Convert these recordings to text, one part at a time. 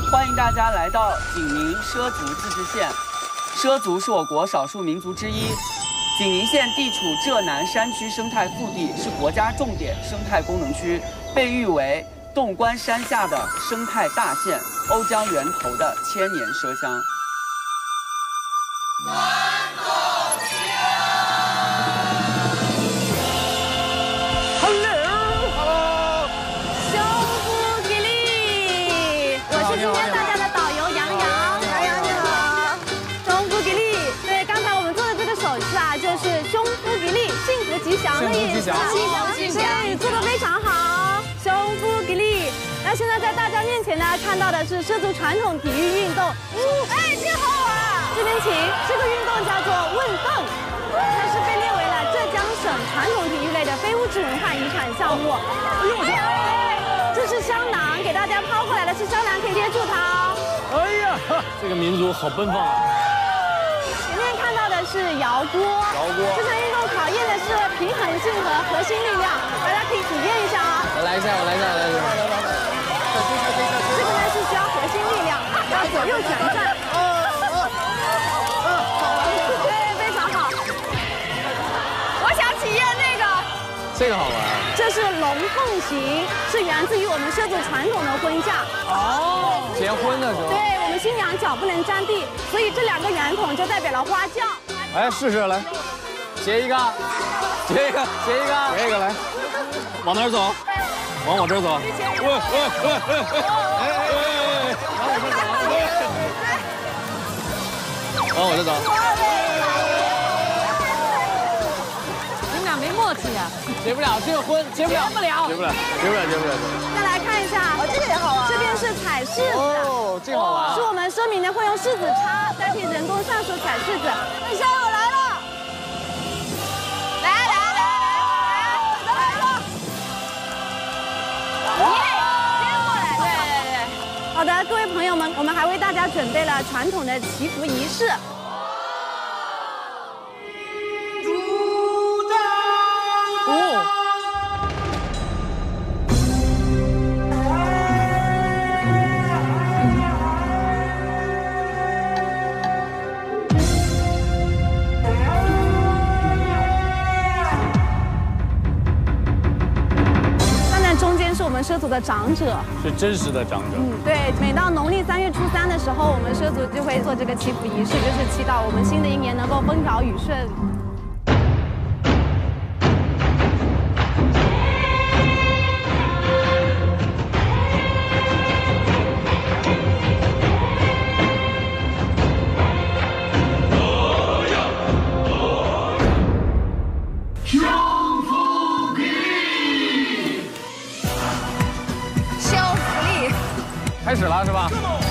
欢迎大家来到景宁畲族自治县。畲族是我国少数民族之一。景宁县地处浙南山区生态腹地，是国家重点生态功能区，被誉为洞关山下的生态大县，瓯江源头的千年畲乡。 吉祥的意思，对，做得非常好，胸腹给力。那现在在大家面前呢，看到的是畲族传统体育运动，哎，真好玩！这边请，这个运动叫做问蹦，它是被列为了浙江省传统体育类的非物质文化遗产项目。这是香囊，给大家抛过来的是香囊，可以接住它哦。 哎呀，这个民族好奔放啊！ 前面看到的是摇锅，这项运动考验的是平衡性和核心力量，大家可以体验一下啊。 我来一下。 这个呢是需要核心力量，要左右旋转。对，非常好。我想体验那个。 这个好玩。 这是龙凤形，是源自于我们畲族传统的婚嫁。 哦，结婚的时候。 对，我们新娘脚不能沾地，所以这2个圆筒就代表了花轿。 哎，试试来，结一个，来，往哪儿走？往我这儿走。往我这走。 你们俩没默契啊！ 结不了，这个婚结不了。 再来看一下，这个也好玩。这边是踩柿子， 哦，这个好玩。 是我们畲民呢会用柿子叉代替人工上手踩柿子。等一下，我来了。好的，各位朋友们，我们还为大家准备了传统的祈福仪式。我们畲族的长者是真实的长者。 对，每到农历3月初3的时候，我们畲族就会做这个祈福仪式，就是祈祷我们新的一年能够风调雨顺。 开始了是吧？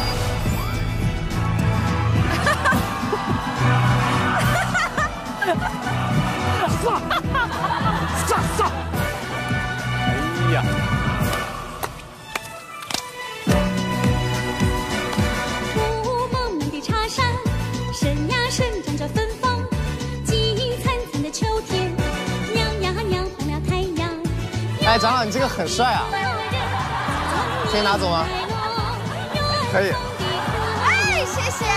上！哎呀！ 雾蒙蒙的茶山，生呀生长着芬芳。金灿灿的秋天，娘呀娘红了太阳。 哎，长老，你这个很帅啊！可以拿走吗？可以。 哎，谢谢。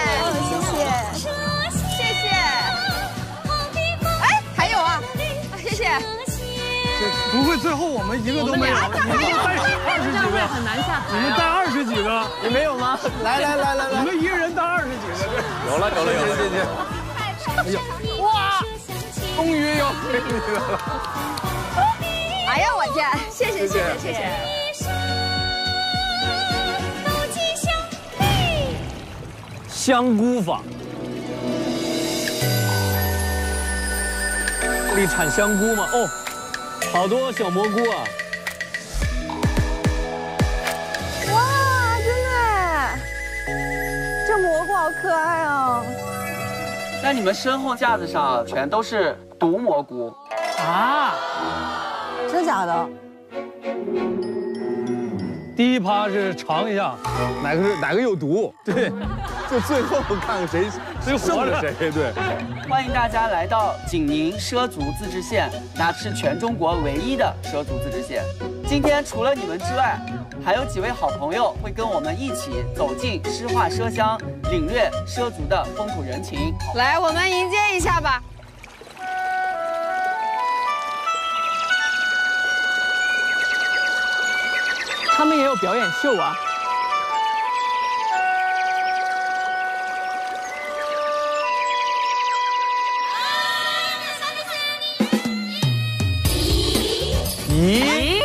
哎，还有啊，谢谢。 不会最后我们一个都没有，你们都带20几个， 很难下你们带20几个， 你没有吗？来， 你们一个人带20几个， 有了，谢。 哎呦， 哇，终于有给你了。 哎呀，我天，谢谢。 香菇坊，这里产香菇吗？哦，好多小蘑菇啊！ 哇，真的，这蘑菇好可爱啊！ 那你们身后架子上全都是毒蘑菇啊？ 真的假的？ 第一趴是尝一下， 哪个有毒？对，就最后看看谁活着谁。对， 欢迎大家来到景宁畲族自治县，那是全中国唯一的畲族自治县。今天除了你们之外， 还有几位好朋友会跟我们一起走进诗画奢乡，领略畲族的风土人情。 来，我们迎接一下吧。 他们也有表演秀啊。 咦？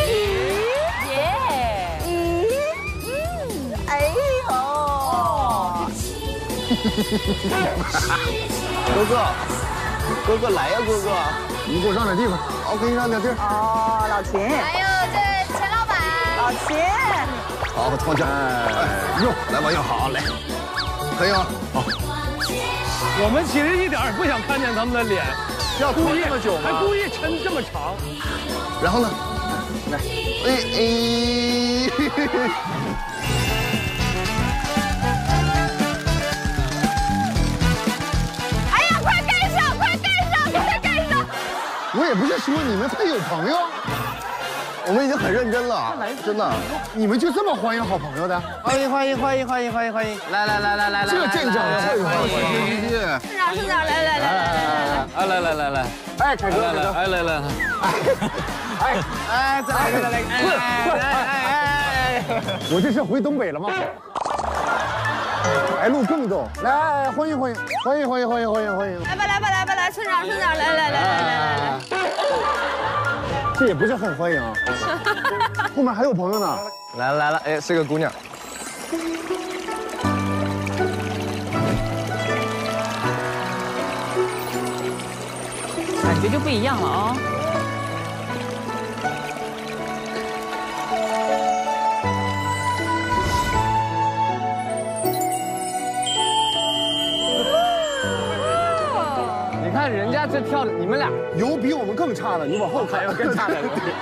哥哥来呀，哥哥，你给我让点地方，我给你让点地儿。 哦，老秦。还有这钱老板。老秦。 好，放下。哎，哟，来吧，哟，好，来，可以吗？好。 我们其实一点也不想看见他们的脸， 要拖这么久吗？ 还故意抻这么长。 然后呢？来，我也不是说你们配有朋友，我们已经很认真了，真的。你们就这么欢迎好朋友的？欢迎！来！这阵仗最欢迎！ 村长，来！ 哎，凯哥， 来！ 哎！我这是回东北了吗？来路更重，来欢迎！ 来，村长，来！ 这也不是很欢迎啊，后面还有朋友呢。来了，哎，是个姑娘。 感觉就不一样了啊。 你看人家这跳的，你们俩有比我们更差的，你往后看，有更差的。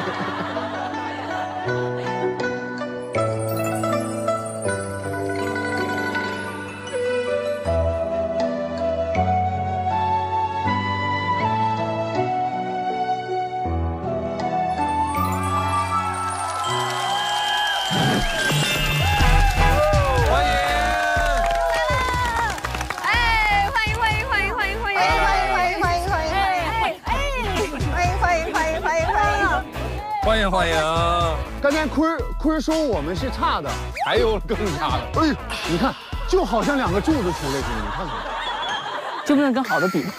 欢迎！ 刚才坤说我们是差的，还有更差的。哎，你看，就好像两个柱子出来似的，你看看， 就不能跟好的比吗？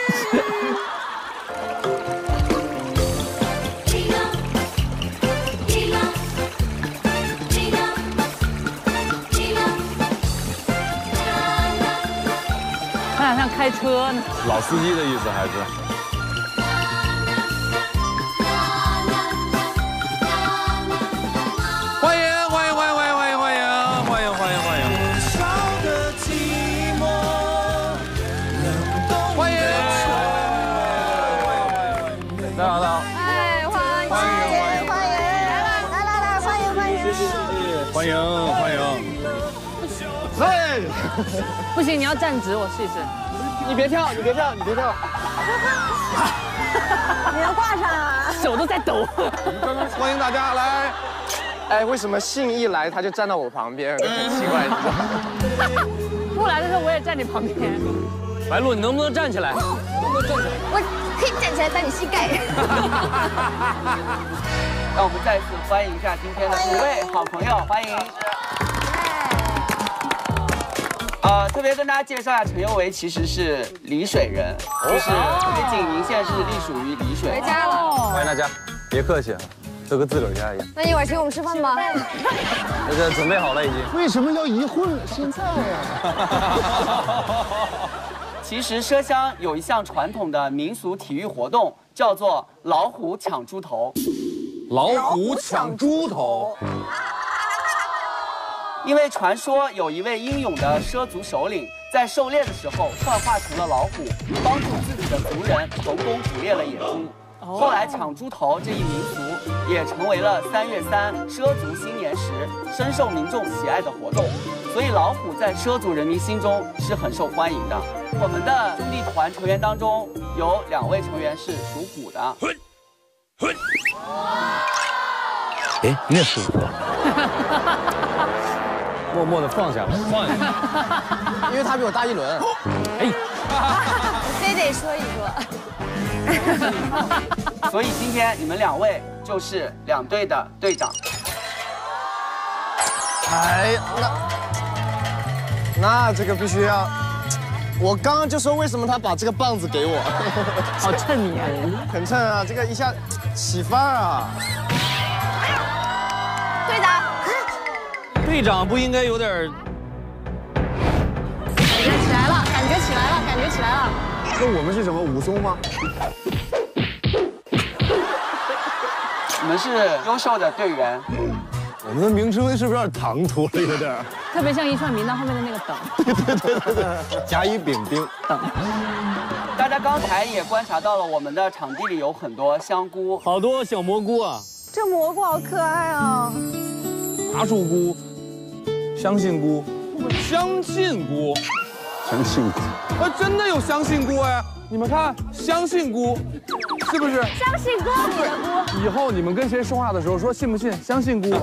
他俩像开车呢。 老司机的意思还是？欢迎！大家好！ 哎，欢迎！ 哎， 不行，你要站直，我试一试。 你别跳！ 你要挂上啊！ 手都在抖。 欢迎大家来。哎，为什么信一来他就站到我旁边，很奇怪。 不来的时候我也站你旁边。 白鹿，你能不能站起来？ 我可以站起来打你膝盖。 让我们再次欢迎一下今天的5位好朋友，欢迎。特别跟大家介绍一下，陈宥维其实是丽水人，就是因为景宁县是隶属于丽水。 回家了。 欢迎大家，别客气，都跟自个儿家一样。 那一会儿请我们吃饭吧。 这准备好了已经。 为什么要一会儿现在呀？ 其实畲乡有一项传统的民俗体育活动，叫做老虎抢猪头。 老虎抢猪头。 因为传说有一位英勇的畲族首领，在狩猎的时候幻化成了老虎，帮助自己的族人成功捕猎了野猪。后来抢猪头这一民俗也成为了3月3畲族新年时深受民众喜爱的活动，所以老虎在畲族人民心中是很受欢迎的。我们的兄弟团成员当中有2位成员是属虎的。 哎，你也属虎？ 默默的放下了，放下。 因为他比我大一轮。 哎， 非得说一说。 所以今天你们2位就是2队的队长。 哎，那这个必须要。我刚刚就说为什么他把这个棒子给我， 好衬你啊！ 很衬啊，这个一下起范儿啊！ 队长， 队长不应该有点？ 感觉起来了，感觉起来了，感觉起来了。 那我们是什么武松吗？ 你们是优秀的队员。 我们的名称是不是有点唐突了？有点。 特别像一串名单后面的那个等。 对，甲乙丙丁等。 大家刚才也观察到了，我们的场地里有很多香菇， 好多小蘑菇啊！ 这蘑菇好可爱啊！ 茶树菇、香杏菇、香杏菇， 相信菇。 真的有香杏菇哎！你们看，香杏菇，是不是？ 相信菇里的菇。 以后你们跟谁说话的时候说信不信香杏菇？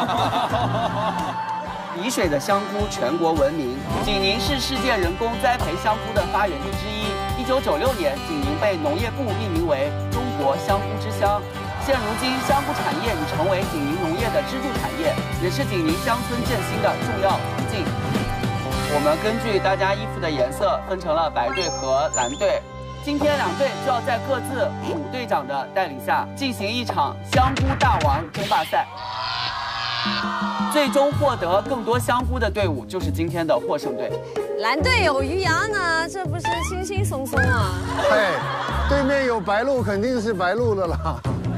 洱水的香菇全国闻名，济宁是世界人工栽培香菇的发源地之一。1996年，济宁被农业部命名为中国香菇之乡。现如今，香菇产业已成为济宁农业的支柱产业，也是济宁乡村振兴的重要途径。我们根据大家衣服的颜色分成了白队和蓝队。今天2队就要在各自主队长的带领下进行一场香菇大王争霸赛。最终获得更多香菇的队伍就是今天的获胜队。 蓝队有于洋呢，这不是轻轻松松啊？ 嘿，对面有白鹿，肯定是白鹿的啦。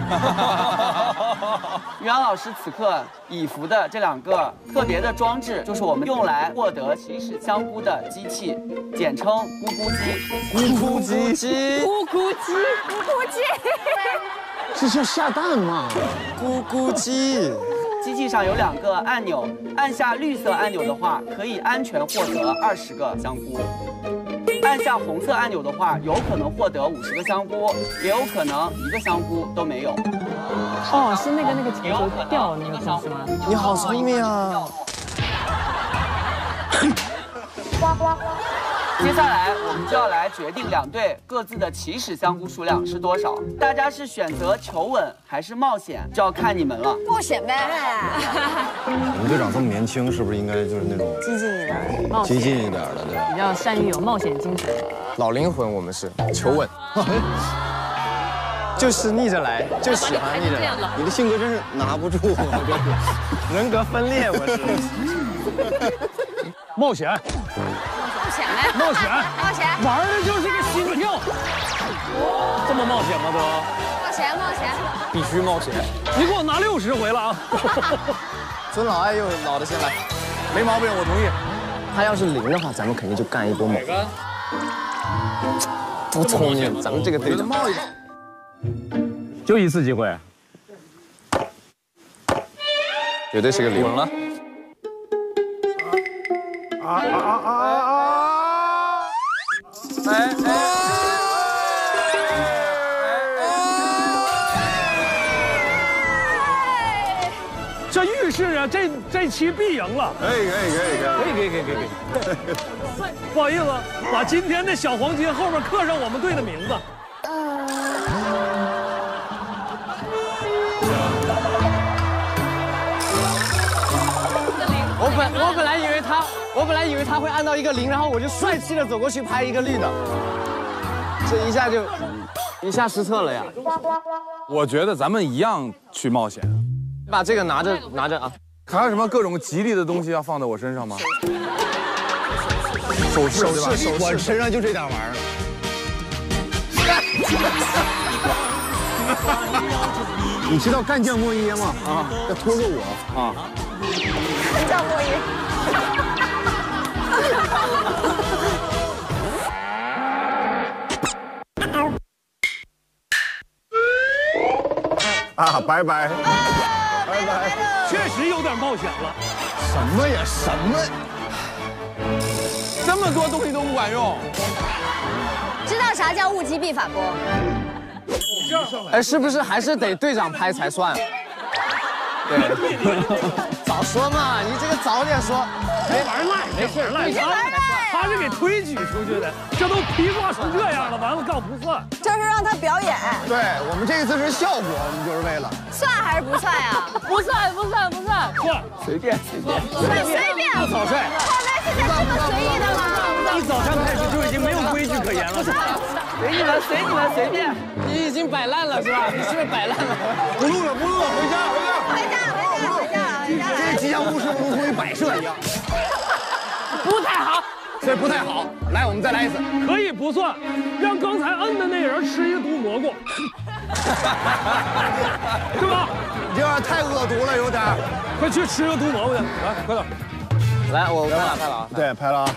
于洋老师此刻以服的这2个特别的装置，就是我们用来获得起始香菇的机器，简称咕咕机。 咕咕鸡， 咕咕鸡， 咕咕鸡。 这叫下蛋吗？ 咕咕鸡。 机器上有2个按钮，按下绿色按钮的话，可以安全获得20个香菇；按下红色按钮的话，有可能获得50个香菇，也有可能1个香菇都没有。 哦，是那个球掉那个东西吗？ 你好聪明啊！ 接下来我们就要来决定2队各自的起始香菇数量是多少。大家是选择求稳还是冒险，就要看你们了。 冒险呗。 我们队长这么年轻，是不是应该就是那种激进一点？ 冒险激进一点的，对吧？ 比较善于有冒险精神。 老灵魂，我们是求稳，就是逆着来，就喜欢逆着来。 你的性格真是拿不住啊， 人格分裂，我是。 冒险， 冒险呗。 冒险， 冒险。 玩的就是个心跳，这么冒险吗？都冒险，冒险。 必须冒险。 你给我拿60回了啊！ 尊老爱幼，老的先来， 没毛病，我同意。 他要是0的话，咱们肯定就干一波猛。多聪明，咱们这个队长。 冒一个。 就1次机会， 绝对是个0。 稳了。这预示啊，这期必赢了。 可以。 不好意思，把今天的小黄金后面刻上我们队的名字。 我本来以为他会按到一个0，然后我就帅气的走过去拍一个绿的，这一下失策了呀。 我觉得咱们一样去冒险。 把这个拿着啊。 还有什么各种吉利的东西要放在我身上吗？首饰， 我身上就这点玩意儿。你知道干将莫邪吗？啊，要拖个我啊。 干将莫邪。 啊，拜拜。 确实有点冒险了。 什么呀？什么？ 这么多东西都不管用。 知道啥叫物极必反不？ 哎，是不是还是得队长拍才算？ 早说嘛，你这个早点说。 没玩赖，没事赖他是给推举出去的，这都披挂成这样了，完了告不算。 这是让他表演。 对我们这一次是效果，我们就是为了算还是不算呀？ 不算。 算， 随便。 随便。 不草率。 后来现在这么随意的吗？ 一早上开始就已经没有规矩可言了，是吧？ 随你们，随便。 你已经摆烂了是吧？你是不是摆烂了？ 不录了，回家。 回家。 这个吉祥物是不是如同于摆设一样？ 不太好。 所以不太好。来，我们再来一次。 可以不算，让刚才摁的那人吃一个毒蘑菇，是吧？ 你这样太恶毒了，有点。 快去吃个毒蘑菇去，来，快点。 来，我拍了啊。 对，拍了啊。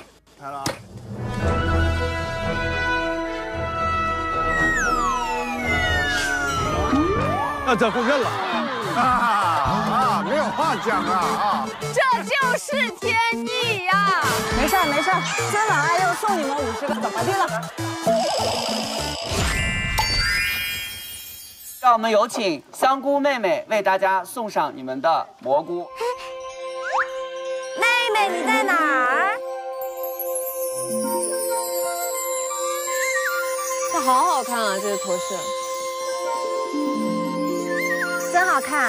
这会认了没有话讲啊！ 这就是天意呀！没事，今晚爱又送你们50个，怎么的了？ 让我们有请香菇妹妹为大家送上你们的蘑菇。 妹妹你在哪儿？ 这好好看啊，这个头饰。 真好看，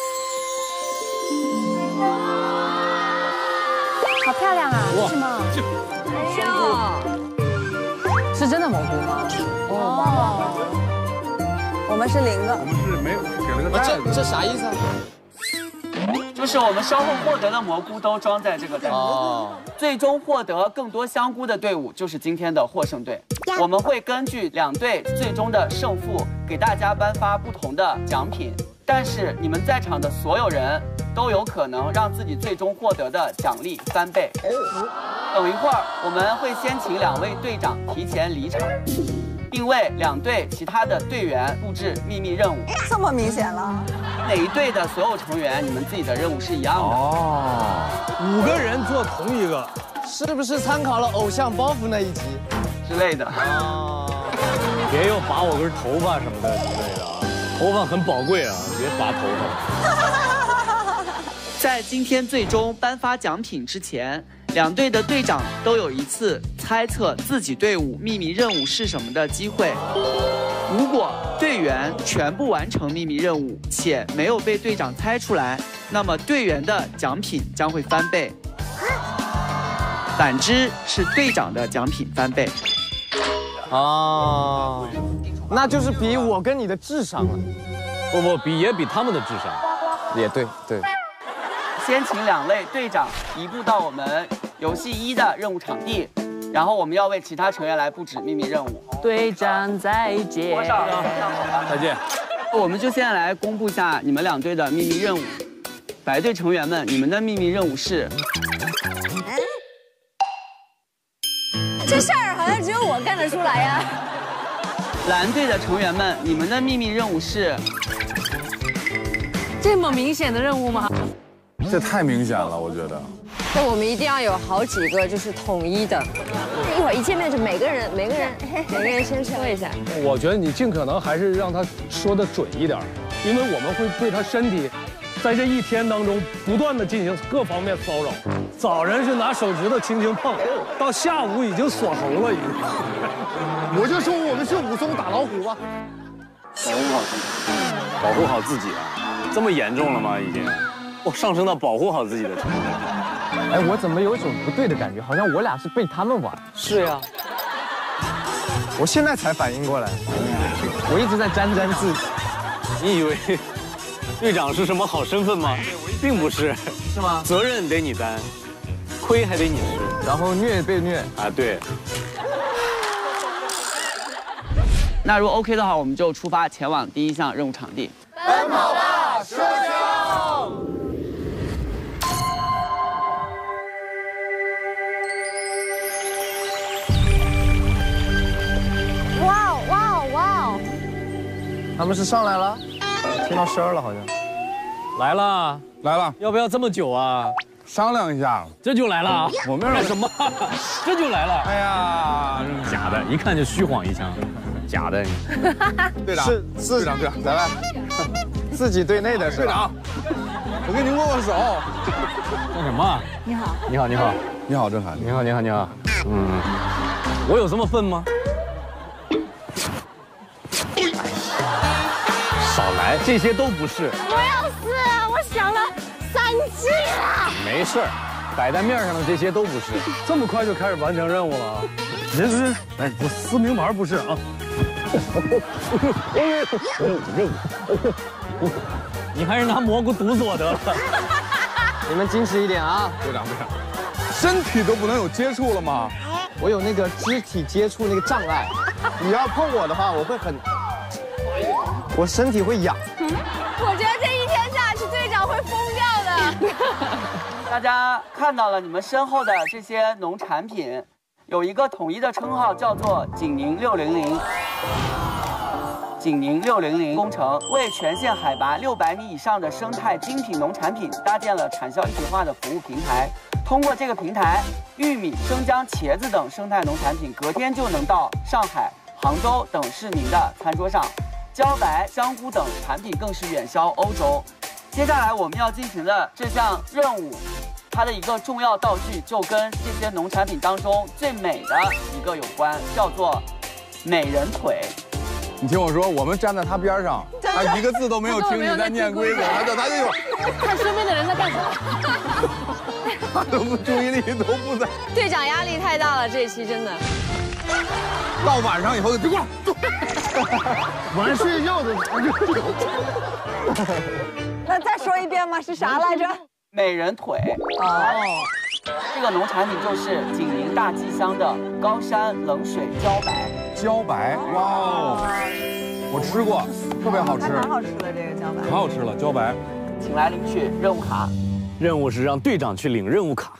好漂亮啊！是吗？ 哎呦，是真的蘑菇吗？ 哦，我们是0个。 我们是没有给了个袋子。 这啥意思啊？ 就是我们稍后获得的蘑菇都装在这个袋子。最终获得更多香菇的队伍就是今天的获胜队。我们会根据2队最终的胜负给大家颁发不同的奖品。但是你们在场的所有人都有可能让自己最终获得的奖励翻倍。等一会儿我们会先请2位队长提前离场，并为2队其他的队员布置秘密任务。 这么明显了？ 哪一队的所有成员，你们自己的任务是一样的。 5个人做同一个， 是不是参考了偶像包袱那一集之类的？ 别又拔我根头发什么的之类的啊，头发很宝贵啊，别拔头发。 在今天最终颁发奖品之前，2队的队长都有一次猜测自己队伍秘密任务是什么的机会。如果队员全部完成秘密任务且没有被队长猜出来，那么队员的奖品将会翻倍。反之是队长的奖品翻倍。 那就是比我跟你的智商了。 不，比他们的智商。 也对。 先请2位队长移步到我们游戏1的任务场地，然后我们要为其他成员来布置秘密任务。 队长再见。 再见。 我们就现在来公布一下你们2队的秘密任务。白队成员们，你们的秘密任务是？ 这事儿好像只有我干得出来呀。 蓝队的成员们，你们的秘密任务是？ 这么明显的任务吗？ 这太明显了，我觉得。 那我们一定要有好几个就是统一的，一会儿一见面就每个人先说一下。 我觉得你尽可能还是让他说的准一点，因为我们会对他身体，在这1天当中不断的进行各方面骚扰。早晨是拿手指头轻轻碰，到下午已经锁喉了，已经。 我就说我们是武松打老虎吧。 保护好自己啊！这么严重了吗？已经，上升到保护好自己的程度。 哎，我怎么有一种不对的感觉？好像我俩是被他们玩。 是呀。 我现在才反应过来，我一直在沾自喜。 你以为队长是什么好身份吗？并不是。 是吗？ 责任得你担，亏还得你吃， 然后虐被虐啊，对。 那如果 OK 的话，我们就出发前往第1项任务场地。 奔跑吧，社交！ 哇！ 他们是上来了，听到声了好像。 来了，要不要这么久啊？ 商量一下， 这就来了。 我们干什么？这就来了。 哎呀， 假的，一看就虚晃一枪，假的。 队长， 是队长，咱们自己队内的是队长。 我跟您握握手。 干什么？ 你好， 你好，你好， 你好，郑恺。 你好，你好，你好。我有这么笨吗？少来，这些都不是。 我要死了，我想了3季了。 没事儿，摆在面上的这些都不是。 这么快就开始完成任务了啊？人，哎，不，撕名牌不是啊。任务。 你还是拿蘑菇毒死我得了。 你们矜持一点啊！ 队长，队长，身体都不能有接触了吗？ 我有那个肢体接触那个障碍，你要碰我的话，我身体会痒。 我觉得这一天下去，队长会疯掉的。 大家看到了你们身后的这些农产品，有一个统一的称号，叫做景宁600。景宁600工程为全县海拔600米以上的生态精品农产品搭建了产销一体化的服务平台。通过这个平台，玉米、生姜、茄子等生态农产品隔天就能到上海、杭州等市民的餐桌上。茭白、香菇等产品更是远销欧洲。接下来我们要进行的这项任务，它的一个重要道具就跟这些农产品当中最美的一个有关，叫做美人腿。 你听我说，我们站在他边上，他一个字都没有听你在念规则，他就看身边的人在干什么， 他都不注意力都不在。 队长压力太大了，这一期真的。 到晚上以后就别过来，坐。 晚睡觉的。 那再说一遍吗？是啥来着？ 美人腿。哦。这个农产品就是景宁大吉乡的高山冷水茭白。 茭白，哇哦，我吃过，特别好吃， 蛮好吃的这个茭白， 可好吃了茭白。 请来领取任务卡。 任务是让队长去领任务卡。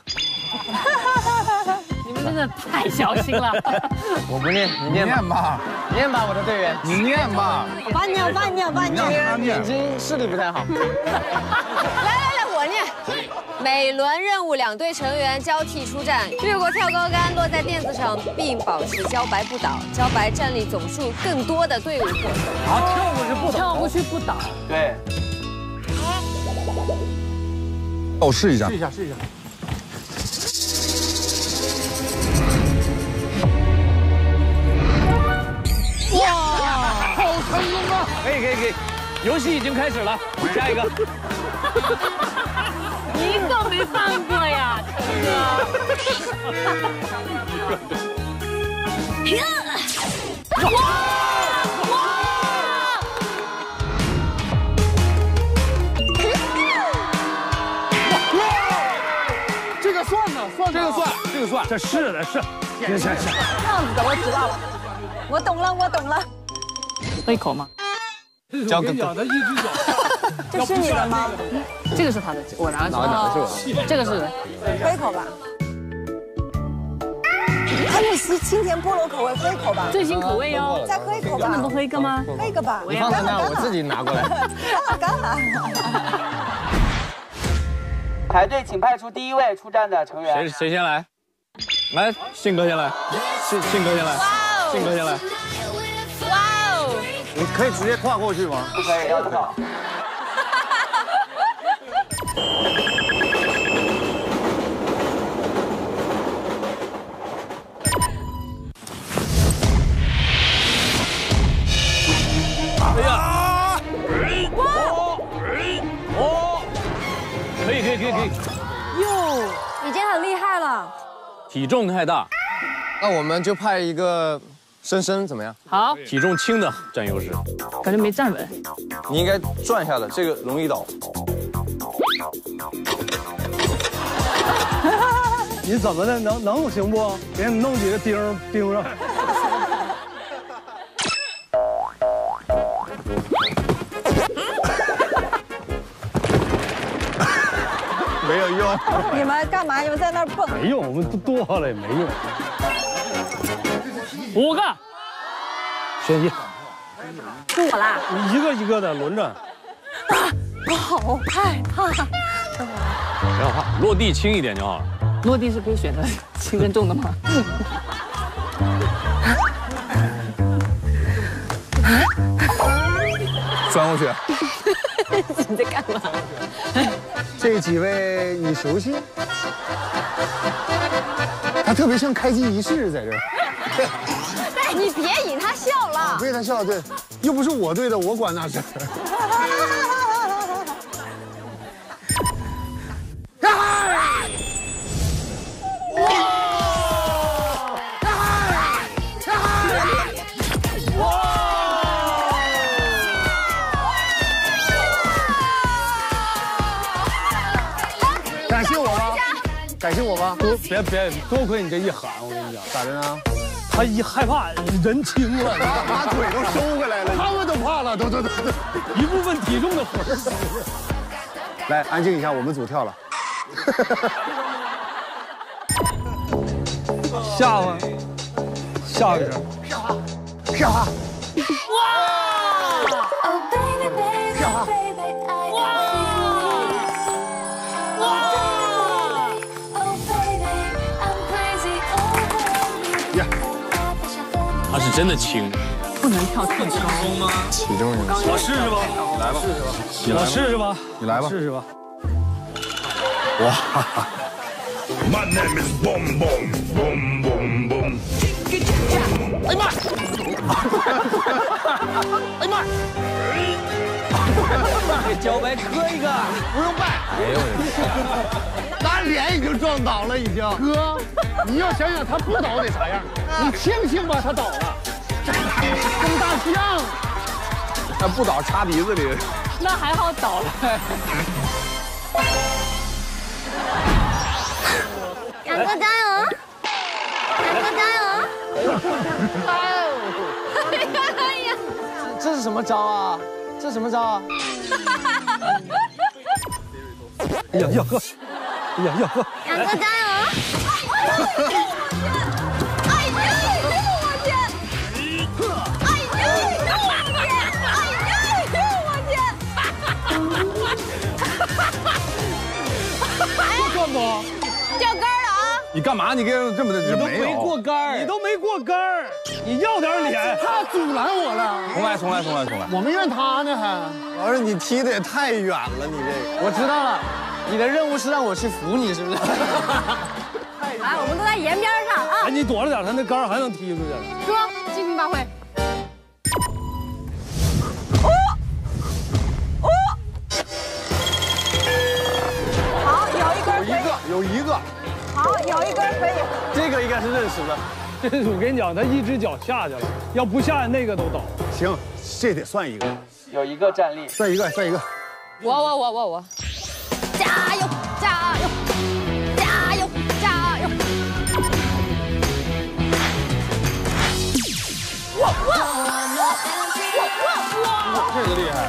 你们真的太小心了。 我不念，你念吧，念吧，我的队员， 你念吧。 慢念，慢念，慢念。 眼睛视力不太好。 来，我念。每轮任务2队成员交替出战，越过跳高杆落在垫子上，并保持茭白不倒。茭白战力总数更多的队伍获胜。 啊，跳过去不倒， 跳过去不倒。 对。 我试一下。 试一下，试一下。 哇，好成功啊！ 可以，游戏已经开始了，下一个。 一个没犯过呀，成哥。 这个算呢，算这个算， 这是的，是。行。 这样子的，我知道了，我懂了。 喝一口吗？ 我跟你讲，他一只脚。 这是你的吗？ 这个是他的，我拿的是。 哪个是我？ 这个是。 喝一口吧。安慕希清甜菠萝口味，喝一口吧。 最新口味哟。 再喝一口吧。 能不喝一个吗？ 喝一个吧。 你放在那，我自己拿过来。 干了。 排队，请派出第1位出战的成员。 谁先来？来，信哥先来。信哥先来。信哥先来。 哇哦！ 你可以直接跨过去吗？ 不可以，要跳。 哎呀！可以。 哟，已经很厉害了。 体重太大， 那我们就派一个深怎么样？ 好， 体重轻的占优势。 感觉没站稳。 你应该转下来，这个容易倒。 你怎么的？能行不？给你弄几个钉上。 没有用。 你们干嘛？你们在那儿蹦？ 没用，我们多了也没用。 5个， 选1。 是我啦。 你一个的轮着。 我好害怕。 不要怕，落地轻一点就好了。 落地是可以选择轻跟重的吗？ 钻过去。 你在干嘛？ 这几位你熟悉？他特别像开机仪式在这儿。 哎，你别引他笑了。 对他笑，对，又不是我对的，我管那事儿。感谢我吧，感谢我吧。 别，多亏你这一喊，我跟你讲， 咋的呢？ 他一害怕人轻了， 把腿都收回来了，他们都怕了，都， 一部分体重的魂儿。 来，安静一下，我们组跳了。 下吧，下一声， 跳啊！ 哇！ 跳啊！ 呀，他是真的轻， 不能跳太高吗？ 体重你我试试吧， 来吧， 我试试吧， 你来吧， 试试吧。 哇！ My name is Boom Boom Boom Boom Boom。 哎呀妈！哎呀妈！ 给脚白磕一个，不用拜。 哎呦我的，他脸已经撞倒了，已经。哥，你要想想他不倒得啥样，你庆幸吧，他倒了。跟大象。 他不倒插鼻子里。 那还好倒了。 杨哥加油！杨哥加油！ 哎呀！这是什么招啊？这是什么招啊？ 哎呀呀呵！哎呀呀呵！ 杨哥加油！哎呀，我天！哎呀，我天！哎呀，我天！ 这干嘛？ 掉杆了啊！ 你干嘛？你跟这么的？ 你都没过杆儿，你都没过杆儿，你要点脸！ 他阻拦我了。 重来！ 我们怨他呢还。 老师，你踢的也太远了，你这个。我知道了，你的任务是让我去扶你，是不是？ 来，我们都在沿边上啊！ 哎，你躲着点，他那杆儿还能踢出去。 哥，尽情发挥。好， 有一个。 好，有一根可以。 这个应该是认识的。 这我跟你讲，他一只脚下去了，要不下那个都倒。 行，这得算一个。 有一个站立， 算一个。 我，加油！加油！加油！加油！哇！ 这个厉害！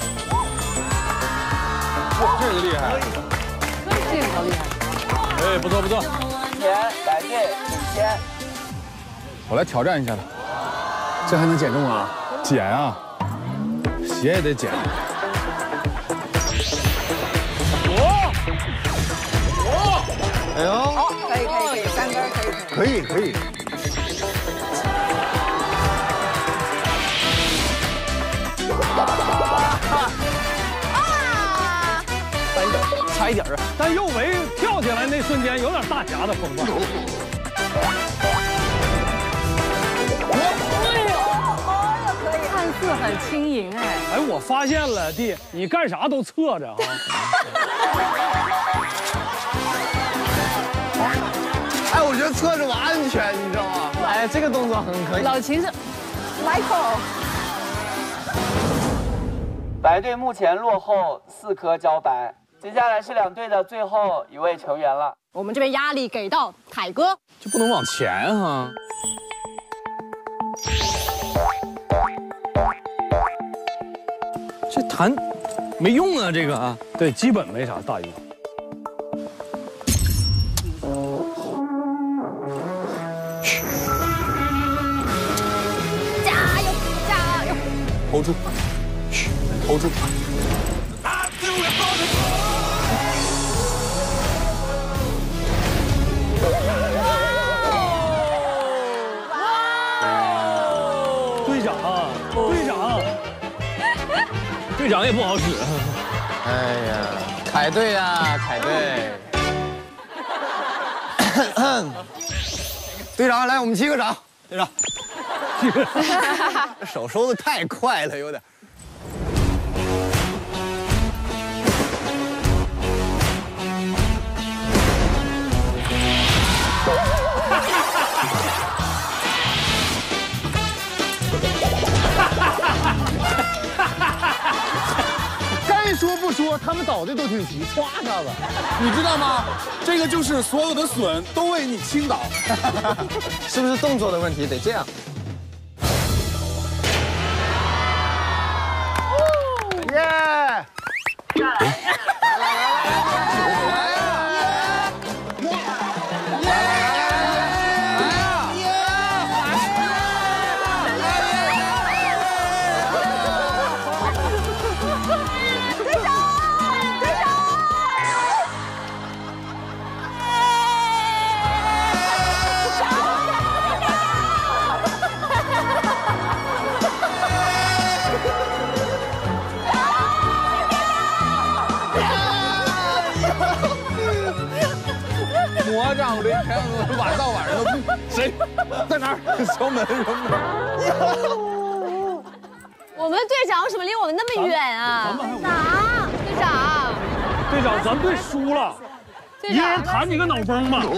哇，这个厉害！ 这个好厉害！ 哎，不错。 前白队领先。 我来挑战一下他， 这还能减重啊？ 减啊，鞋也得减。 哎呦， 好，可以，3根可以。 可以。 差一点啊！ 但右维跳起来那瞬间有点大侠的风范。 看似很轻盈哎。 哎，我发现了，弟，你干啥都侧着啊。 哎，我觉得侧着我安全，你知道吗？哎，这个动作很可以。 老秦是 Michael。 白队目前落后4颗胶白，接下来是两队的最后一位成员了。 我们这边压力给到凯哥， 就不能往前哈。 这弹没用啊，这个啊， 对，基本没啥大用。 加油！加油！ hold 住，嘘 ，hold 住。 队长， 队长也不好使。 哎呀，凯队呀，凯队。 队长，来，我们击个掌。 队长，手收的太快了，有点。 该说不说，他们倒的都挺齐，歘一下子。 你知道吗？这个就是所有的笋都为你倾倒， 是不是动作的问题？得这样。 耶！ 魔杖我这看我晚到晚上都不谁在哪儿？敲门什么的。 我们队长为什么离我们那么远啊？哪？队长， 队长，咱队输了，一人弹你个脑崩吧。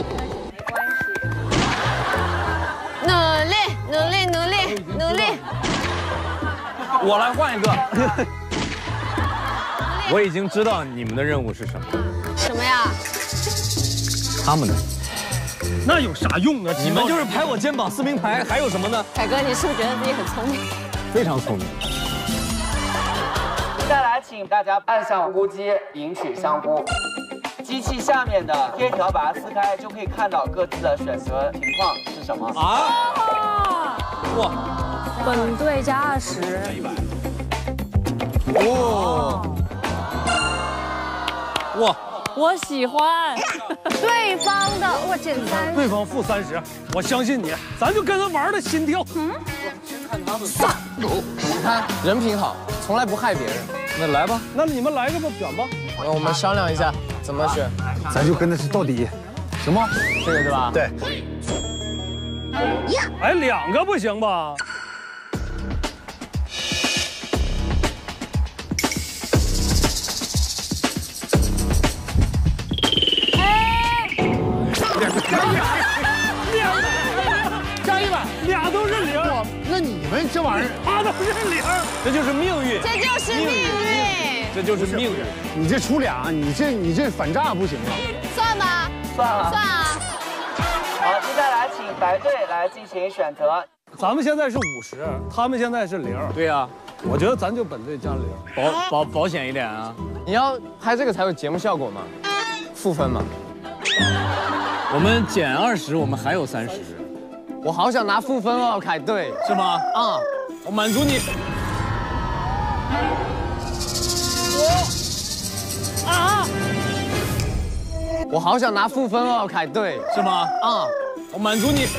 努力，努力，努力，努力。 我来换一个。我已经知道你们的任务是什么。 什么呀？ 他们的。 那有啥用啊？ 你们就是拍我肩膀撕名牌，还有什么呢？ 凯哥，你是不是觉得自己很聪明？ 非常聪明。 接下来，请大家按向菇机领取香菇。机器下面的贴条把它撕开，就可以看到各自的选择情况是什么。 啊！哇！ 本队加20。 哦！哇！ 我喜欢对方的我减30， 对方负30，我相信你，咱就跟他玩的心跳。 你看人品好，从来不害别人。 那来吧， 那你们来个吧，选吧。 那我们商量一下怎么选， 咱就跟他是到底，行吗？ 这个是吧？ 对。 哎，2个不行吧？加100，俩都是0。 那你们这玩意儿， 他都是0， 这就是命运， 这就是命运， 这就是命运。 你这出俩，你这反诈不行啊！ 算吧， 算了， 算啊。 好，接下来请白队来进行选择。 咱们现在是50，他们现在是0。 对呀， 我觉得咱就本队加0， 保险一点啊。 你要拍这个才有节目效果嘛，负分嘛。 我们减20，我们还有30。 我好想拿负分哦，凯队， 是吗？ 啊， 我满足你。 我好想拿负分哦，凯队， 是吗？ 啊， 我满足你。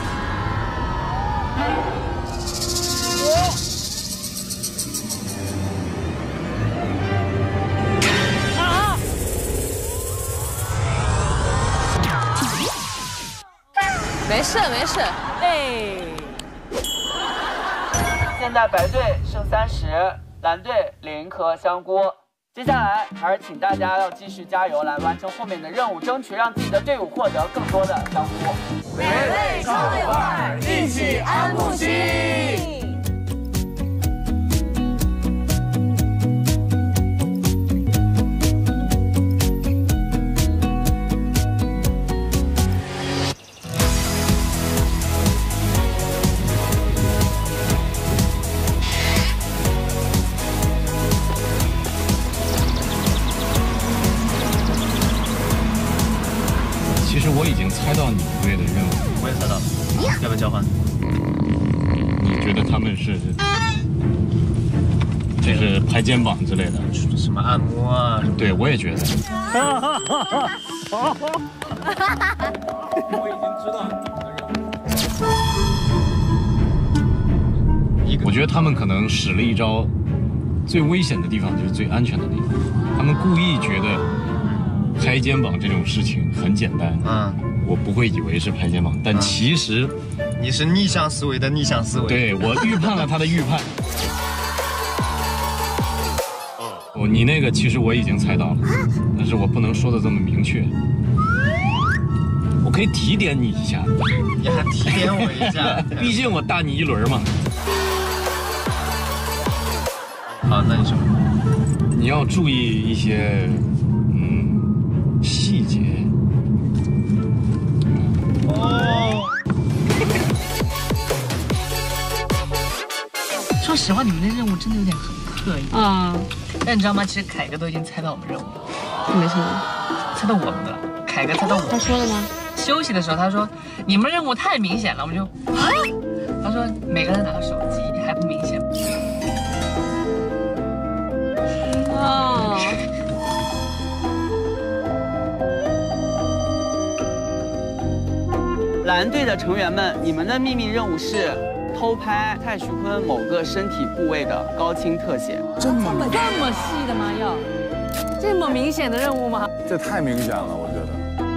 没事没事， 哎， 现在白队剩30，蓝队0颗香菇。接下来还是请大家要继续加油，来完成后面的任务，争取让自己的队伍获得更多的香菇。 美味超有味儿，一起安慕希。 其实我已经猜到你们队的任务， 我也猜到了，要不要交换？ 你觉得他们是就是拍肩膀之类的， 什么按摩啊？ 对，我也觉得。 我已经知道你们的任务。 ，，，，，，，，，，，，，，，，，，，，，，，，，，，，，，，，，，，，，，，，，，，，，，，，，，，，，，，，，，，，，，，，，，，，，，，，，，，，，，，，，，，，，，，，，，，，，，，，，，，，，，，，，，，，，，，，，，，，，，，，，，，，，，，，，，，，，，，，，，，，，，，，，，，，，，，，，，，，，，，，，，，，，，，，，，，，，，，，，，，，，，，，，，，，，，，，，，，，，，，，，，，，，，，，，，，，，，，，，，，，，，，，，，，，，，，，，，，，，，，，，，，，，，，，，，，，，，，，，，，，，，，，，，，，，，，，，，，，，，，，，，，，，，，，，，，，，，，，，，，，，，，，，，，，，，，，，，，，，，，，，，，，，，，，，，，，，，，，，，，，，，，，，，，，，，，，， 最危险的地方就是最安全的地方。他们故意觉得拍肩膀这种事情很简单，我不会以为是拍肩膀，但其实你是逆向思维的逆向思维。 对，我预判了他的预判。你那个其实我已经猜到了，但是我不能说的这么明确。我可以提点你一下。 你还提点我一下？ 毕竟我大你一轮嘛。 好，那你说。 你要注意一些，细节。 哦。说实话，你们的任务真的有点很刻意啊。但你知道吗？其实凯哥都已经猜到我们任务了。 没什么。 猜到我们的了，凯哥猜到我。 他说了吗？ 休息的时候他说你们任务太明显了，我们就啊。他说每个人拿个手机还不明显。 哦。 蓝队的成员们，你们的秘密任务是偷拍蔡徐坤某个身体部位的高清特写。 这么细的吗？要这么明显的任务吗？ 这太明显了，我觉得。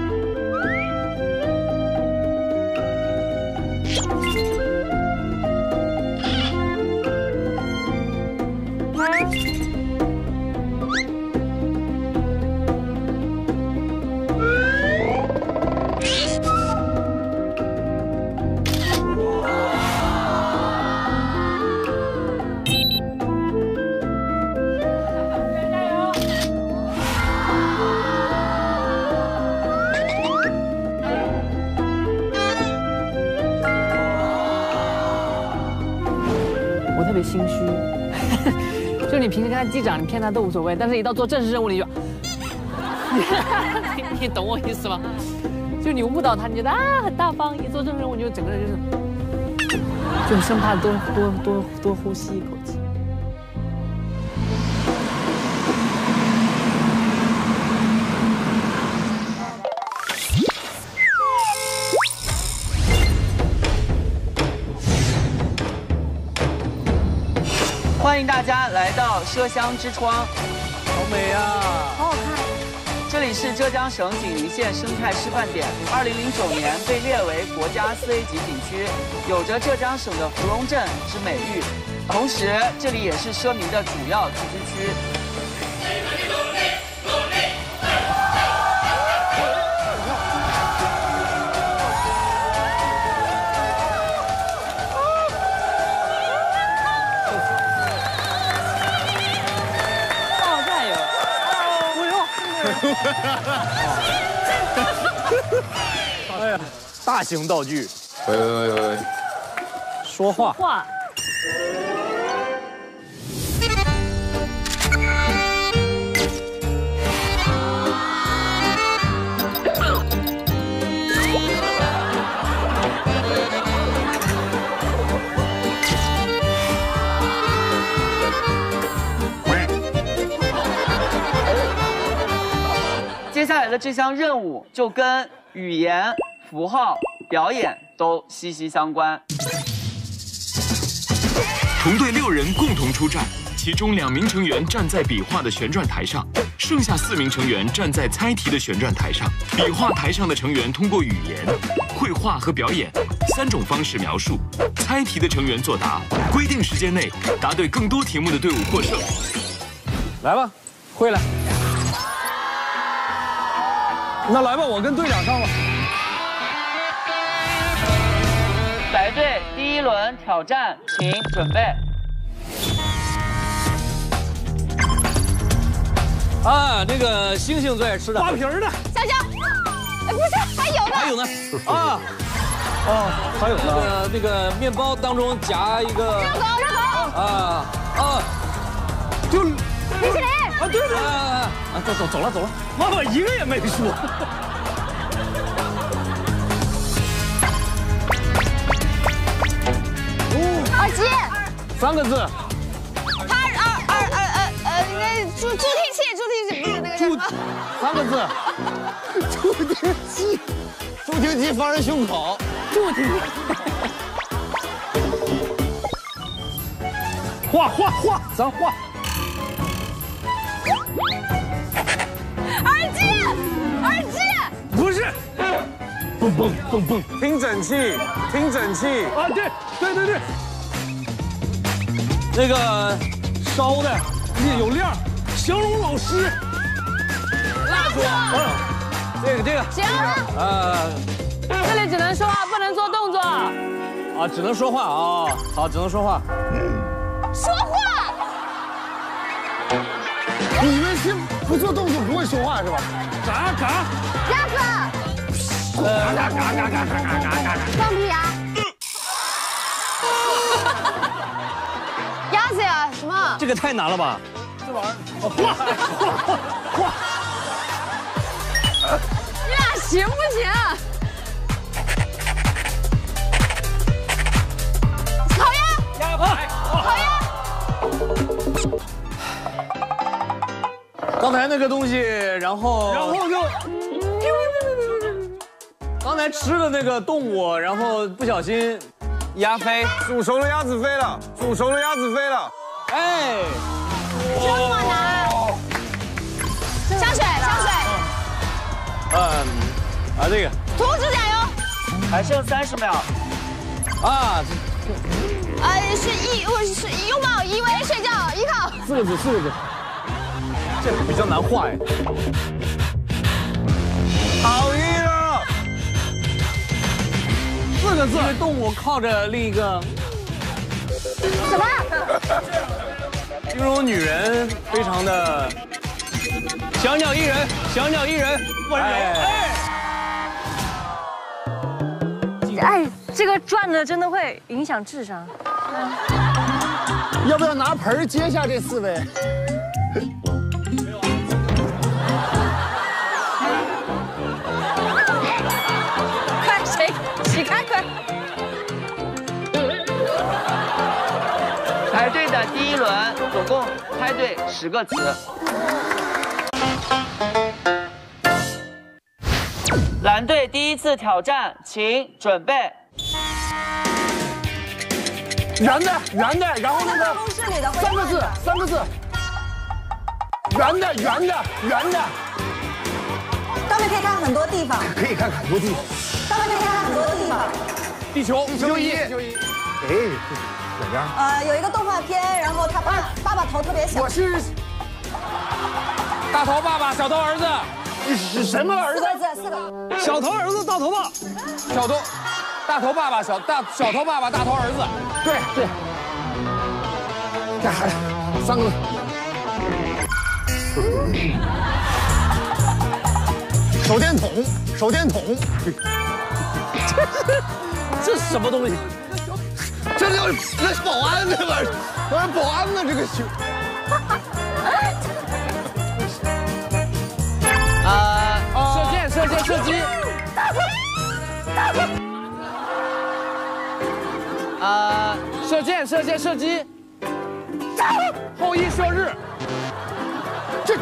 特别心虚，就你平时跟他击掌，你骗他都无所谓，但是一到做正式任务，你就，你懂我意思吗？就你误导他，你觉得啊很大方，一做正式任务，你就整个人就生怕多呼吸一口气。 欢迎大家来到麝香之窗， 好美呀， 好好看。 这里是浙江省景宁县生态示范点，2009年被列为国家4A 级景区，有着浙江省的芙蓉镇之美誉。同时，这里也是畲迷的主要聚居区。 哎呀，大型道具。 喂， 说话。 接下来的这项任务就跟语言、符号、表演都息息相关。 同队6人共同出战，其中2名成员站在比划的旋转台上，剩下4名成员站在猜题的旋转台上。比划台上的成员通过语言、绘画和表演3种方式描述，猜题的成员作答。规定时间内答对更多题目的队伍获胜。 来吧，会来。那来吧，我跟队长上吧。 白队第1轮挑战，请准备。 啊，这个星星最爱吃的瓜皮儿的香蕉，哎，不是，还有呢， 还有呢，啊，哦，还有呢，那个面包当中夹一个热狗， 就冰淇淋。 啊，对，走了，妈妈一个也没说。 耳机 ，3个字。 助听器不是那个什么 ？3个字。 助听器放人胸口。 助听器。 画，咱画。 蹦蹦蹦蹦， 听整气，听整气啊！对。那个烧的有亮，降龙老师， 蜡烛， 这个行这里只能说话，不能做动作啊，只能说话啊，好，只能说话。 说话。 你们是不做动作不会说话是吧？ 嘎。 鸭子。 嘎。 放屁呀。鸭子呀？什么？ 这个太难了吧？这玩意儿，画。 你俩行不行？烤鸭。烤鸭。 刚才那个东西，然后就，刚才吃的那个动物，然后不小心鸭飞， 煮熟的鸭子飞了，煮熟的鸭子飞了， 哎， 这么难？香水。 这个涂指甲油。 还剩30秒。 啊， 是拥抱，依偎，睡觉，依靠。 4个字，这比较难画哎。 好晕了。 4个字，动物靠着另一个。 什么？ 形容女人非常的小鸟依人，温柔。 哎，这个转的真的会影响智商。 要不要拿盆接下这4位？ 快，谁起开快！ 排队的第1轮总共猜对10个词。蓝队第1次挑战，请准备。 圆的，然后那个办公室里的 3个字，圆的。 上面可以看很多地方。 可以看很多地方。 上面可以看很多地方。 地球仪。 哎，哪边？ 有一个动画片，然后他爸爸头特别小。 我是大头爸爸，小头儿子。 是什么儿子 ？4个。 小头儿子，大头爸。 大头爸爸，小头爸爸，大头儿子。 对。这还3个。手电筒。 这是什么东西？ 这是保安对吧？保安呢这个球。 射击。射击。后羿射日。 这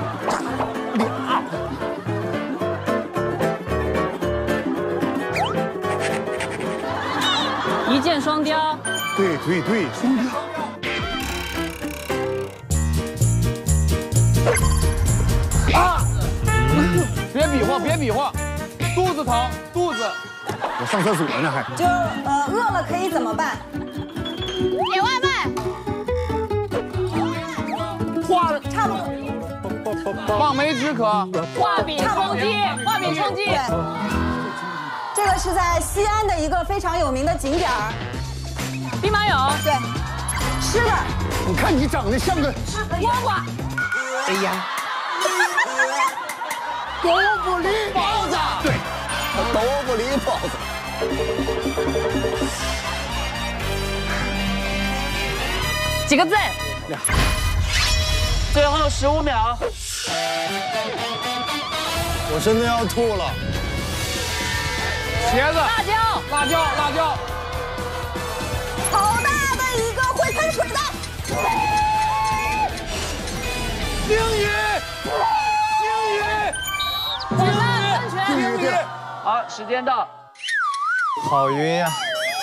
一箭双雕。 对，双雕。 啊！别比划，肚子疼，肚子。 我上厕所呢还。 就饿了可以怎么办？点外卖。 画差不多。 望梅止渴。 画笔充饥。 这个是在西安的一个非常有名的景点儿。 兵马俑。 对。吃的。 你看你长得像个倭瓜。 哎呀。狗不理包子。对，狗不理包子。 几个字？ 最后15秒。 我真的要吐了。 茄子。 辣椒。 好大的一个会喷水的。 鲸鱼。 好，时间到。 好晕呀！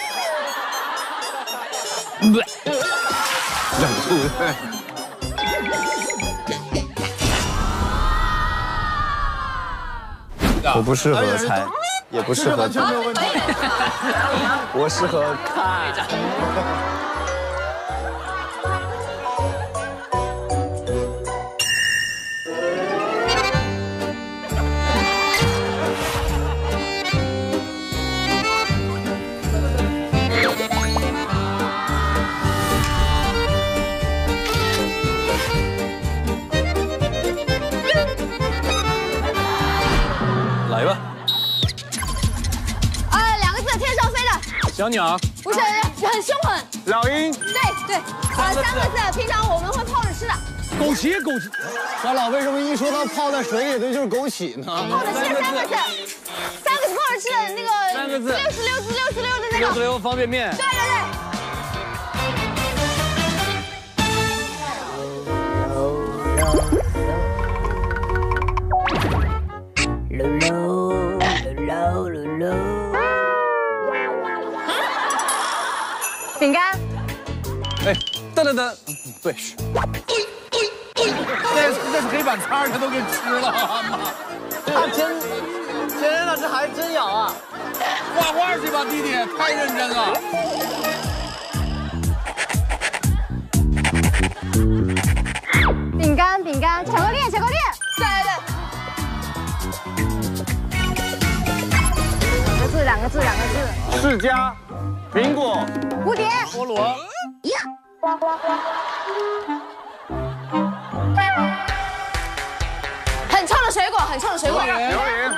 忍不住。 我不适合猜。 也不适合。 完全没有问题。 我适合看。 来吧。 2个字，天上飞的。 小鸟。 不是，很凶狠。 老鹰。 对。3个字，平常我们会泡着吃的。 枸杞，枸杞。 小老为什么一说到泡在水里的就是枸杞呢？ 泡着吃的3个字，3个字泡着吃的那个。3个字。66的那个。 66方便面。 对。饼干。 哎，噔，对，是。 那是黑板擦，他都给吃了。 他真的这还真咬啊！ 画画去吧，弟弟，太认真了。 饼干，巧克力。对。2个字。 释迦，苹果， 蝴蝶， 菠萝。 很臭的水果。 榴莲。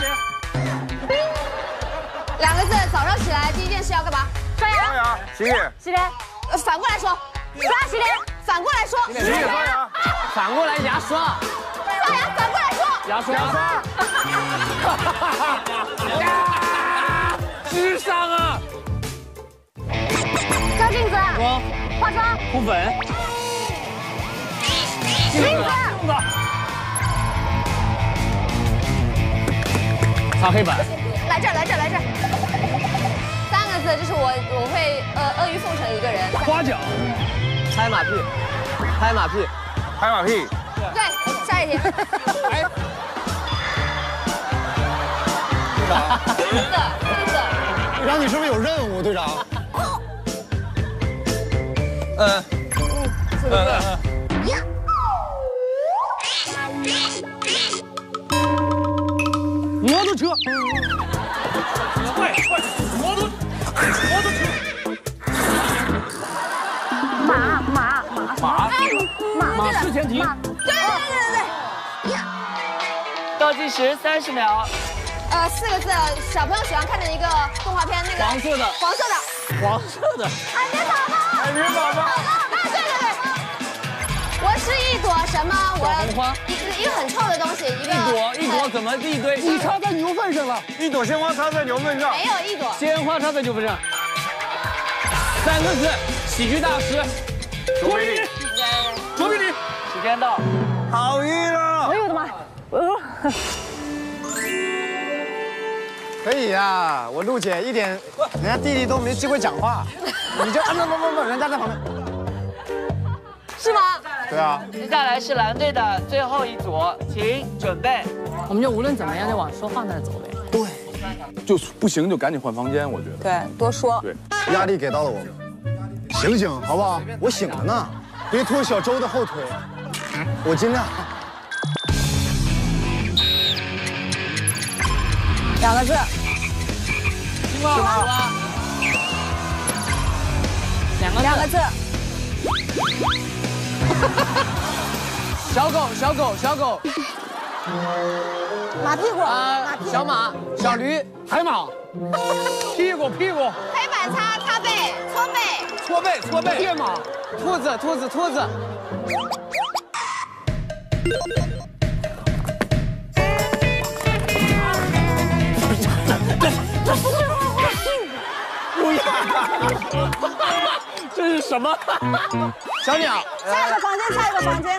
2个字，早上起来第一件事要干嘛？刷牙。 洗脸。 反过来说，刷洗脸。反过来说， 洗脸刷牙。 反过来牙刷。 刷牙，反过来说， 牙刷。 智商啊！ 照镜子。化妆。 敷粉。 镜子。 擦黑板。 来这儿。3个字，就是我会阿谀奉承一个人。 夸奖。 拍马屁。 对，下一题。 哎。 队长，你是不是有任务，队长？ 4个字。 摩托车。 快，摩托车。 马式前蹄。 对。 倒计时30秒。 4个字，小朋友喜欢看的一个动画片，那个黄色的。 海绵宝宝。对。我是一朵什么？ 红花。 一个很臭的东西， 一朵怎么一堆？你插在牛粪上了。 一朵鲜花插在牛粪上。 没有一朵。 鲜花插在牛粪上。3个字，喜剧大师。卓别林。 时间到。 好意了。 哎呦我的妈！ 可以呀，我陆姐一点，人家弟弟都没机会讲话，你就不，人家在旁边， 是吗？ 对啊。 接下来是蓝队的最后一组，请准备。 我们就无论怎么样就往说话那儿走呗。 对，就不行就赶紧换房间，我觉得。 对，多说。 对， 压力给到了我们，醒好不好？我醒了呢，别拖小周的后腿，我尽量。 2个字。 青蛙。2个字。 小狗。 马屁股。 小马，小驴， 海马。屁股。 黑板擦背， 搓背。 电马。 兔子。 这是什么？ 小鸟。 下一个房间。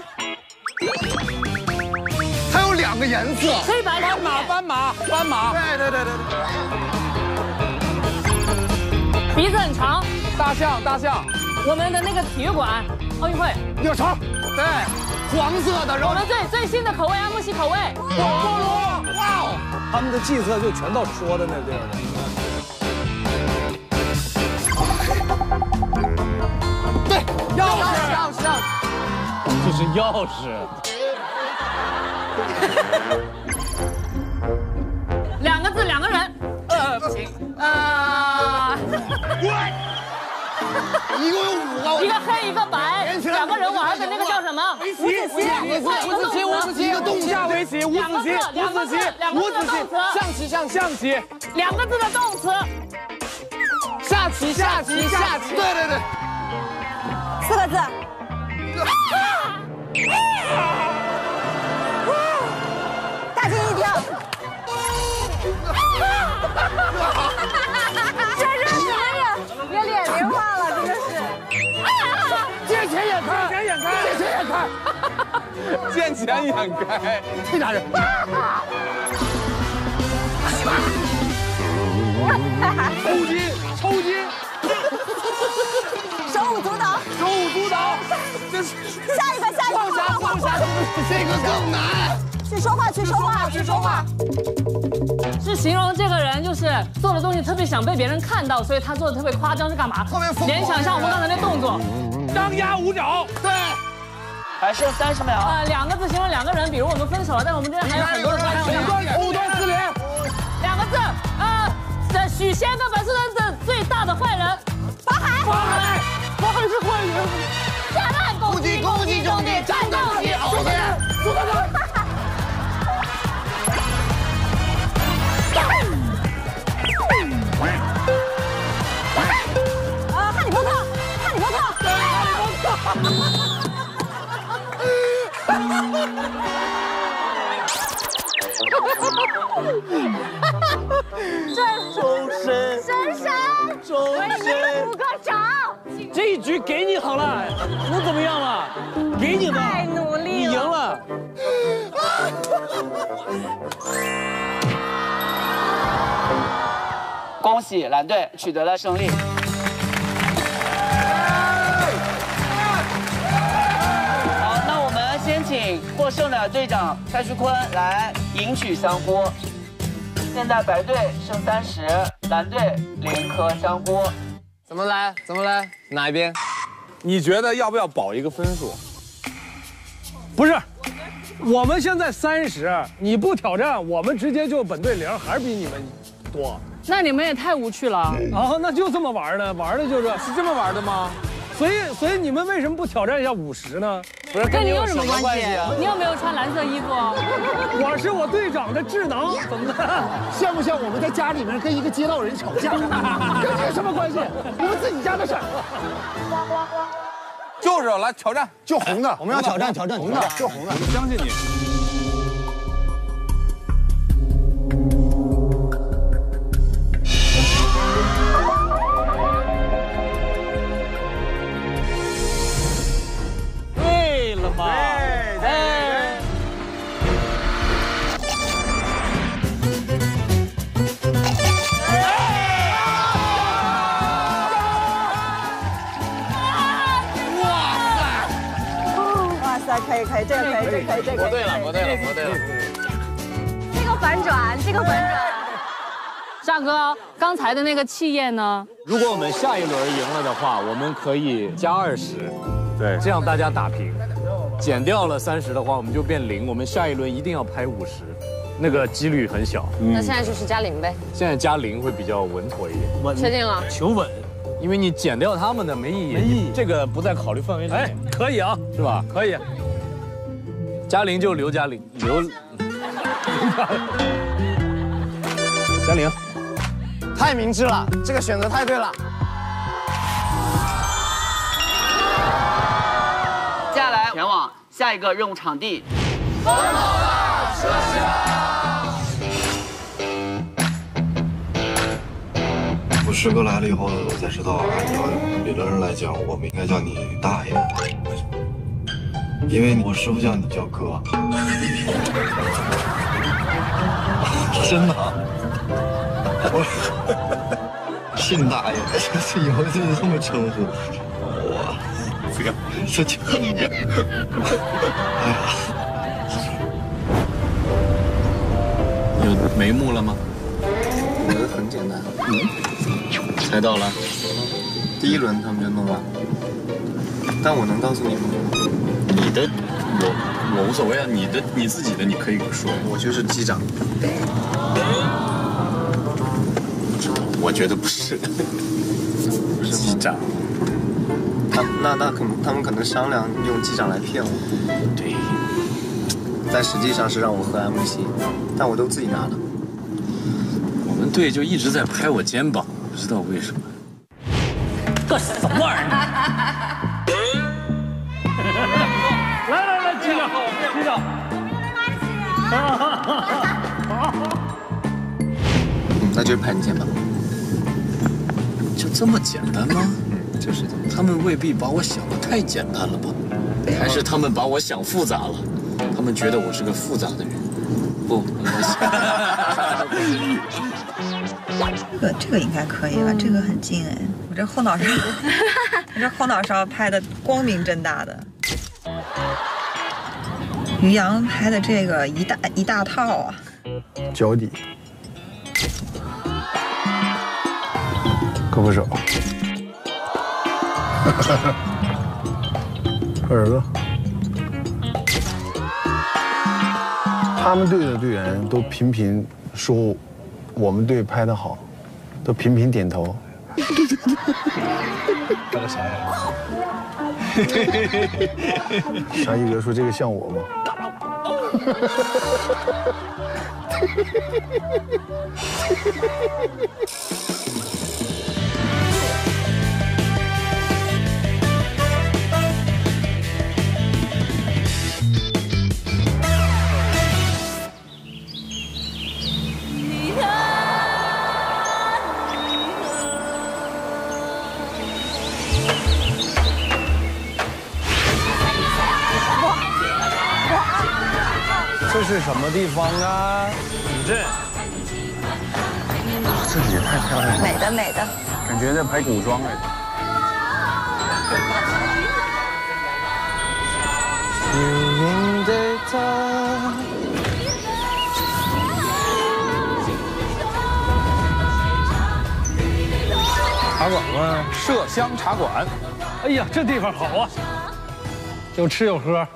它有2个颜色。 黑白斑马。 对。 鼻子很长。 大象。 我们的那个体育馆，奥运会。 鸟巢。 对。黄色的。 我们最新的口味，安慕希口味。 菠萝。哇哦。 他们的计策就全到说的那地儿了。 对，钥匙， 这是钥匙。 2个字，2个人。不行。 一共有5个。 一个黑，一个白，2个人玩的那个叫什么？ 五子棋，一个动下围棋，五子棋，象棋 ，2个字的动词。 下棋，对。 4个字。大惊一跳。这也脸别化了，真的是。 见钱眼开，见钱眼开，这俩人。抽筋。 手舞足蹈。 这是下一个。 这个更难。 去说话。 是形容这个人就是做的东西特别想被别人看到，所以他做的特别夸张，是干嘛？联想一下我们刚才那动作， 张牙舞爪。对。 还剩30秒。 2个字形容2个人，比如我们分手了，但是我们这边还有很多的藕断丝连。 2个字，许仙跟白素贞的最大的坏人，法海是坏人。下烂攻击中的战斗机， 哈利波特。 终身 5个掌。 这一局给你好了，我怎么样了？给你的， 太努力了， 你赢了。 恭喜蓝队取得了胜利。好，那我们先请获胜的队长蔡徐坤来迎娶香菇。现在白队剩30，蓝队0颗香菇。 怎么来？哪一边？ 你觉得要不要保一个分数？ 不是，我们现在30，你不挑战，我们直接就本队0，还是比你们多。 那你们也太无趣了啊！ 那就这么玩呢？玩的就是这么玩的吗？ 所以你们为什么不挑战一下50呢？ 不是跟你有什么关系？你有没有穿蓝色衣服？ 我是我队长的智囊，怎么的？ 像不像我们在家里面跟一个街道人吵架？跟你有什么关系？我们自己家的事儿。 就是来挑战， 就红的， 我们要挑战红的，就红的， 我相信你。 对了嘛？ 可以，这个可以。 我对了。 这个反转。 沙哥，刚才的那个气焰呢？ 如果我们下一轮赢了的话，我们可以加20，对，这样大家打平。减掉了30的话，我们就变0。我们下一轮一定要拍50，那个几率很小。 那现在就是加0呗。 现在加0会比较稳妥一点。 确定了？ 求稳。 因为你减掉他们的没意义，这个不在考虑范围之内。 可以啊， 是吧？ 可以。 加0就留加0，加0。 太明智了，这个选择太对了。 接下来前往下一个任务场地。 奔跑吧，车厢。 我师哥来了以后，我才知道，按照理论上来讲，我们应该叫你大爷，为什么？因为我师傅叫你叫哥。真的，我信大爷，就是以后就是这么称呼我。这就，哎呀。 有眉目了吗？ 我的很简单。 猜到了。 第一轮他们就弄完，但我能告诉你吗？ 你的，我无所谓啊，你自己的你可以说。 我就是机长。 我觉得不是。 不是机长。 他们可能商量用机长来骗我。 对。 但实际上是让我喝安慕希，但我都自己拿了。 我们队就一直在拍我肩膀，不知道为什么。 这什么玩意儿？来，机长。 那就是拍你肩膀。 就这么简单吗？ 就是这么。 他们未必把我想的太简单了吧？还是他们把我想复杂了？他们觉得我是个复杂的人。不， 这个应该可以吧？这个很近哎，我这后脑勺，我这后脑勺拍的光明正大的。于洋拍的这个一大套啊。 脚底，胳膊肘，耳朵。他们队的队员都频频说我们队拍得好，都频频点头。 干了啥呀？ 沙一哥说这个像我吗？ 这是什么地方啊？古镇。 这里也太漂亮了。 美的， 感觉在拍古装来着。 茶馆吗？麝香茶馆。哎呀，这地方好啊，有吃有喝。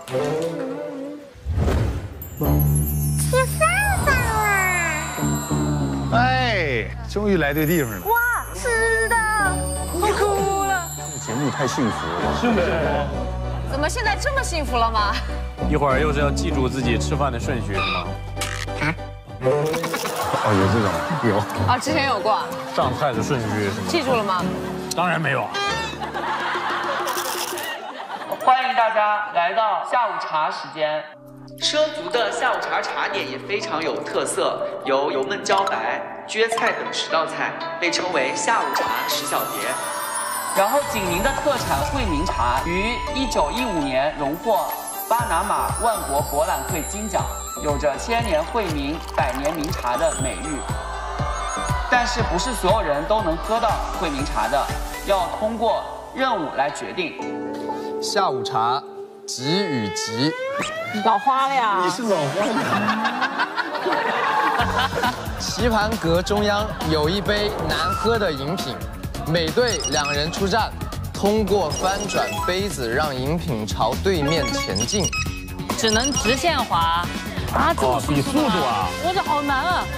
吃饭啦！ 哎，终于来对地方了。 哇，吃的，我哭了。 这个节目太幸福了， 幸不幸福？ 怎么现在这么幸福了吗？ 一会儿又是要记住自己吃饭的顺序是吗？ 哦，有这种有。 啊，之前有过。 上菜的顺序是吗？ 记住了吗？ 当然没有。 欢迎大家来到下午茶时间。畲族的下午茶茶点也非常有特色，有油焖茭白、蕨菜等10道菜，被称为下午茶10小碟。然后景宁的特产惠民茶于1915年荣获巴拿马万国博览会金奖，有着千年惠民、百年名茶的美誉。但是不是所有人都能喝到惠民茶的，要通过任务来决定。 下午茶，吉与吉。 老花了呀！ 你是老花。 棋盘格中央有一杯难喝的饮品，每队2人出战，通过翻转杯子让饮品朝对面前进， 只能直线滑。 啊，这么比速度啊！ 我这好难啊！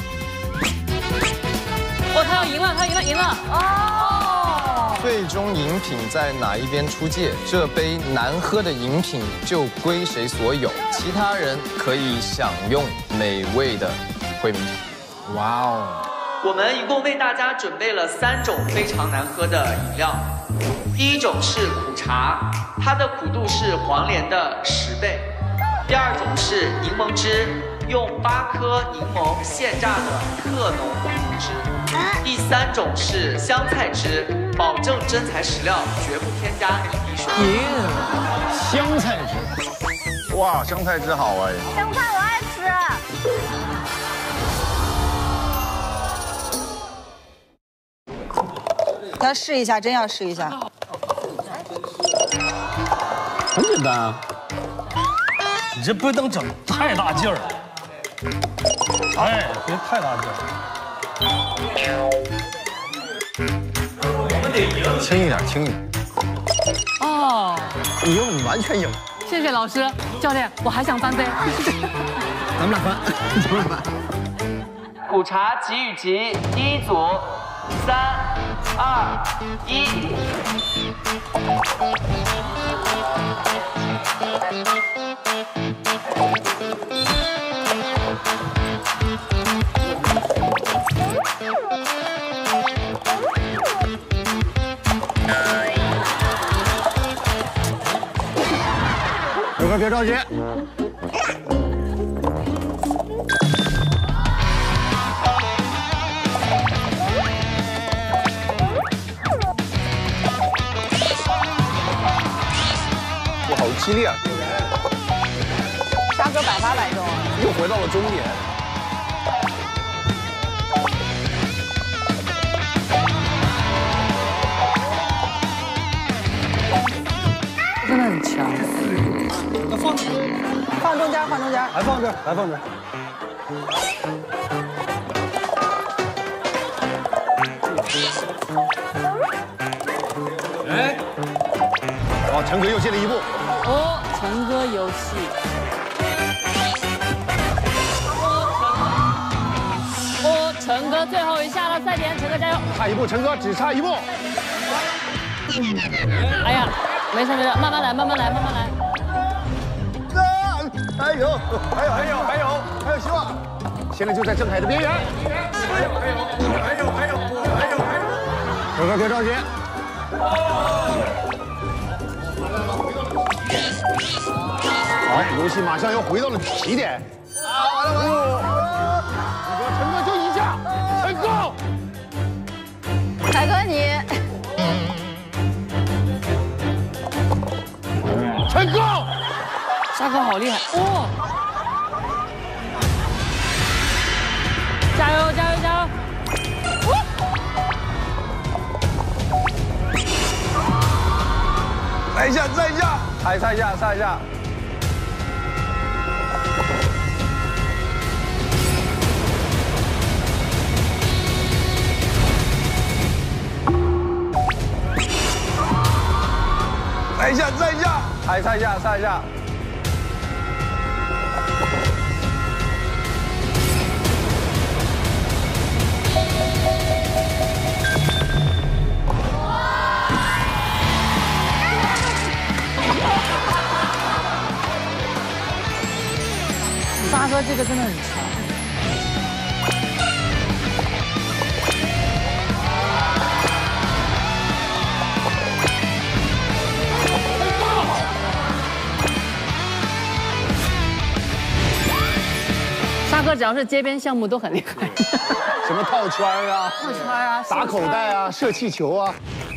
哦，他要赢了，他赢了！ 哦，最终饮品在哪一边出界，这杯难喝的饮品就归谁所有，其他人可以享用美味的惠民茶。 哇哦！ 我们一共为大家准备了3种非常难喝的饮料。第一种是苦茶，它的苦度是黄连的10倍。第二种是柠檬汁，用8颗柠檬现榨的特浓柠檬汁。第3种是香菜汁，保证真材实料，绝不添加一滴水。 香菜汁，哇，香菜汁好哎！ 香菜我爱吃。 要试一下，真要试一下。 很简单啊， 你这不能整太大劲儿。 哎，别太大劲。 我们得赢。 轻一点，轻一点。 哦， 赢，完全赢。 谢谢老师，教练，我还想翻飞。 咱们俩翻，咱们俩翻。 苦茶吉与吉，第一组，3、2、1。 刘哥别着急。 我好激烈啊！ 沙哥百发百中啊！ 又回到了终点。 真的很强。 放中间，放中间， 还放这儿，还放这儿。 哎，好，陈哥又进了一步。 哦，陈哥游戏。哦，陈哥最后一下了，赛点，陈哥加油！ 差一步，陈哥只差一步。 哎呀，没事没事，慢慢来，慢慢来，慢慢来。 还有希望！现在就在郑恺的边缘。还有！刘哥别着急。好，游戏马上又回到了起点。完了！陈哥就一下，陈哥。 凯哥你。 陈哥。 沙哥好厉害哦！加油加油加油！ 再一下，擦一下。再一下，擦一下。 沙哥这个真的很强。沙哥只要是街边项目都很厉害， 什么套圈啊，打口袋啊，射气球啊。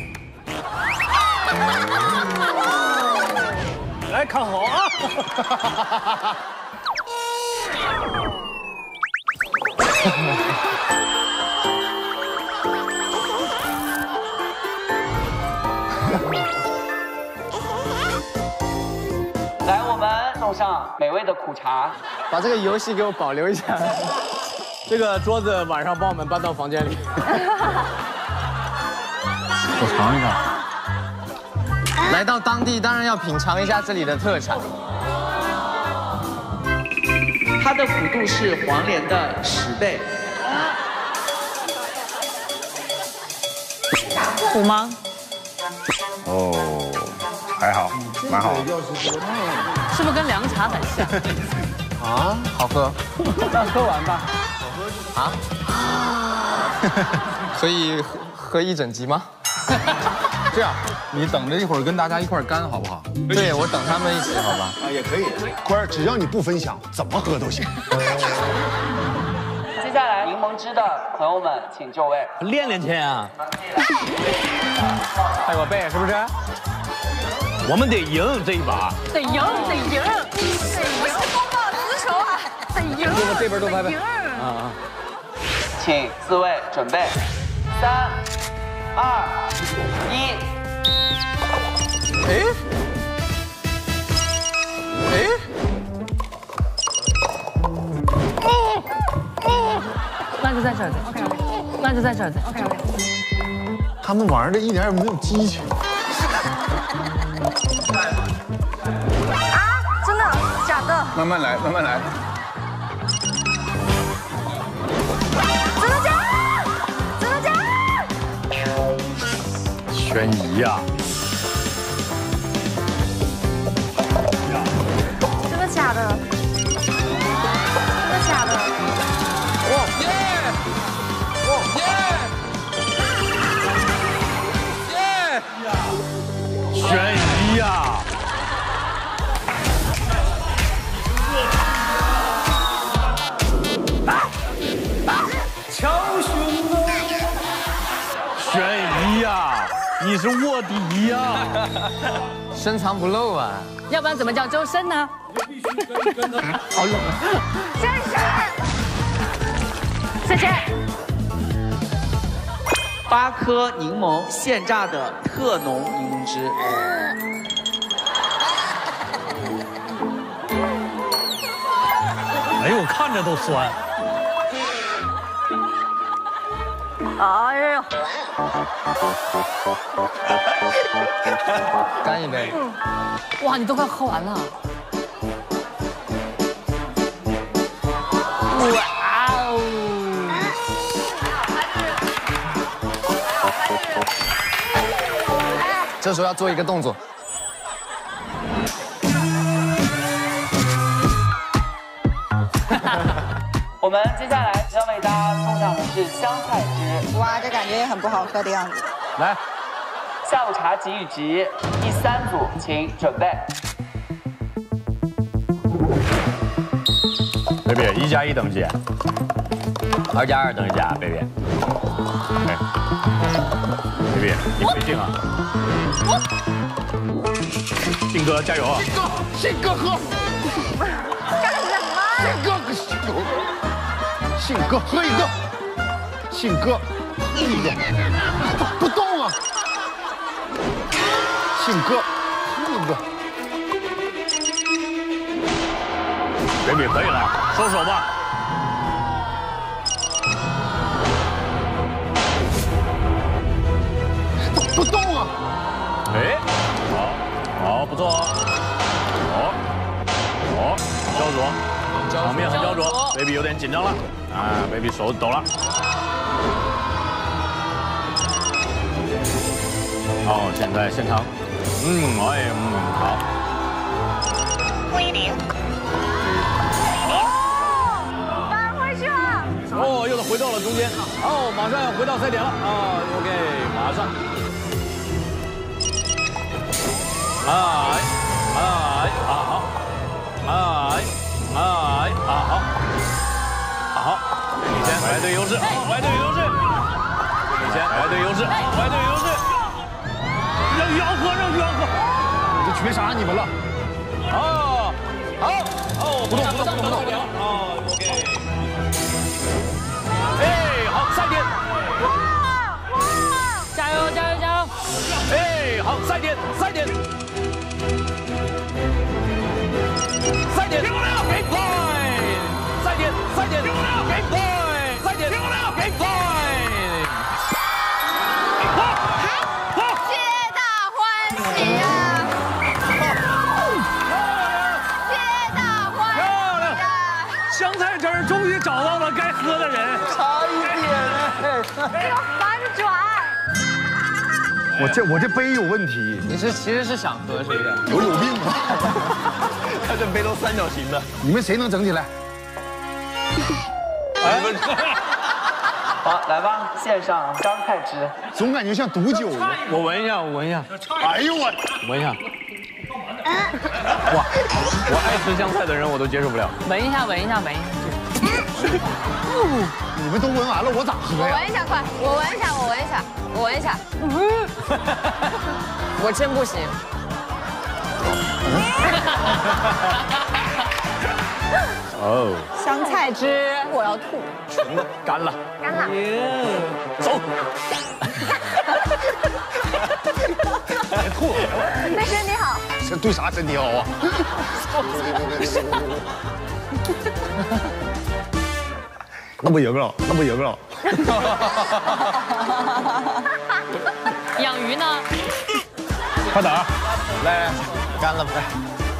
来看好啊！ 来，我们送上美味的苦茶。 把这个游戏给我保留一下。 这个桌子晚上帮我们搬到房间里。 我尝一尝。来到当地，当然要品尝一下这里的特产。 它的苦度是黄连的10倍。 苦吗？ 哦，还好，蛮好。 是不是跟凉茶很像？ 啊，好喝。 那喝完吧。 啊？可以喝一整集吗？ 这样，你等着一会儿跟大家一块干好不好？ 对，我等他们一起，好吧？ 啊，也可以。坤儿，只要你不分享，怎么喝都行。 接下来柠檬汁的朋友们，请就位。 练练去啊！ 拍我背是不是？ 我们得赢这一把。 得赢！不是风暴丝绸啊，得赢！ 这边都拍拍。 啊！请4位准备，3、2、1。 就在这儿。那就在这儿。 他们玩的一点也没有激情。 啊，真的假的？ 慢慢来，慢慢来。 真的假的？真的假的？ 悬疑呀！ 真的假的？真的假的？ 哦耶！哦耶！耶！ 悬疑呀！ 强雄啊！ 悬疑呀！你是卧底呀！ 深藏不露啊！ 要不然怎么叫周深呢？ 好冷啊！ 谢谢。 8颗柠檬现榨的特浓柠檬汁。 哎呦，我看着都酸。 哎呦， 干一杯。 哇，你都快喝完了。哇哦！ 这时候要做一个动作。 我们接下来要为大家送上的是香菜汁。 哇，这感觉也很不好喝的样子。 来， 下午茶给予级第3组，请准备。 baby 1+1等于几？2+2等于几啊 ，baby？ 哎 ，baby 你费劲啊！信哥加油啊！ 信哥喝。 干什么？ 信哥喝一个，信哥喝一个，不动啊！信哥喝一个。 baby 可以了，收手吧。 不动啊！ 哎，好，不错哦。很焦灼，场面很焦灼 ，baby 有点紧张了啊 ，baby 手抖了。好，现在现场，好。 贵一点。 哦，又回到了中间，哦，马上要回到赛点了啊 ，OK， 马上，好，领先，白队优势，白队优势，领先，白队优势，白队优势， 让于洋喝，让于洋喝， 我就绝杀你们了， 好，不动，哦 ，OK。 哎，好，赛点！ 哇！ 加油！ 哎，好，赛点！赛点！漂亮 ！Game point！ 赛点！漂亮 ！Game point！ 赛点！漂亮 ！Game point！ 皆大欢喜啊！皆大欢喜啊！ 香菜汁儿终于找到了该喝的人。 这个反转， 我这杯有问题。 你其实是想喝是不是？ 我有病啊！ 他这杯都三角形的。 你们谁能整起来？ 好，来吧，献上香菜汁。 总感觉像毒酒一样。 我闻一下。 哎呦我！ 闻一下。哇，我爱吃香菜的人我都接受不了。 闻一下。 你们都闻完了，我咋喝呀？ 我闻一下，快，我闻一下。我真不行。 哦， 香菜汁，我要吐。 干了。走。 别吐。 那身体好。 这对啥身体好啊？ 那不赢了，那不赢了。 养鱼呢？ 快点儿， 来，干了，来。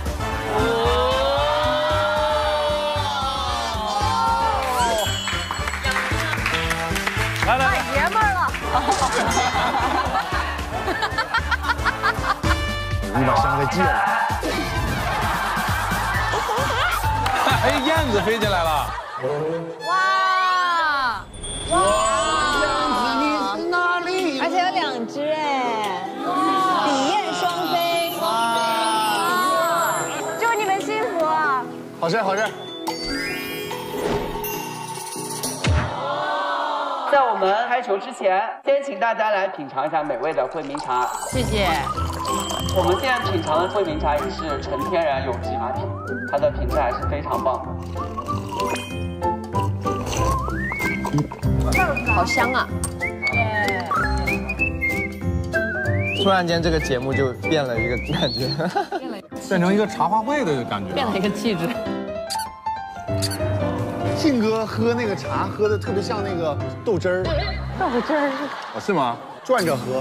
来来， 太爷们儿了。 你把箱给借了。 哎，燕子飞进来了。 哇！哇！ 燕子你是哪里？ 而且有2只哎，比燕双飞。 哇！祝你们幸福。 好事好事。 在我们开球之前，先请大家来品尝一下美味的惠民茶。 谢谢。 我们现在品尝的惠民茶也是纯天然有机茶品，它的品质还是非常棒的。好香啊！ 突然间，这个节目就变了一个感觉， 变成一个茶话会的感觉， 变了一个气质。 信哥喝那个茶喝的特别像那个豆汁儿， 豆腐汁儿是吗？ 转着喝。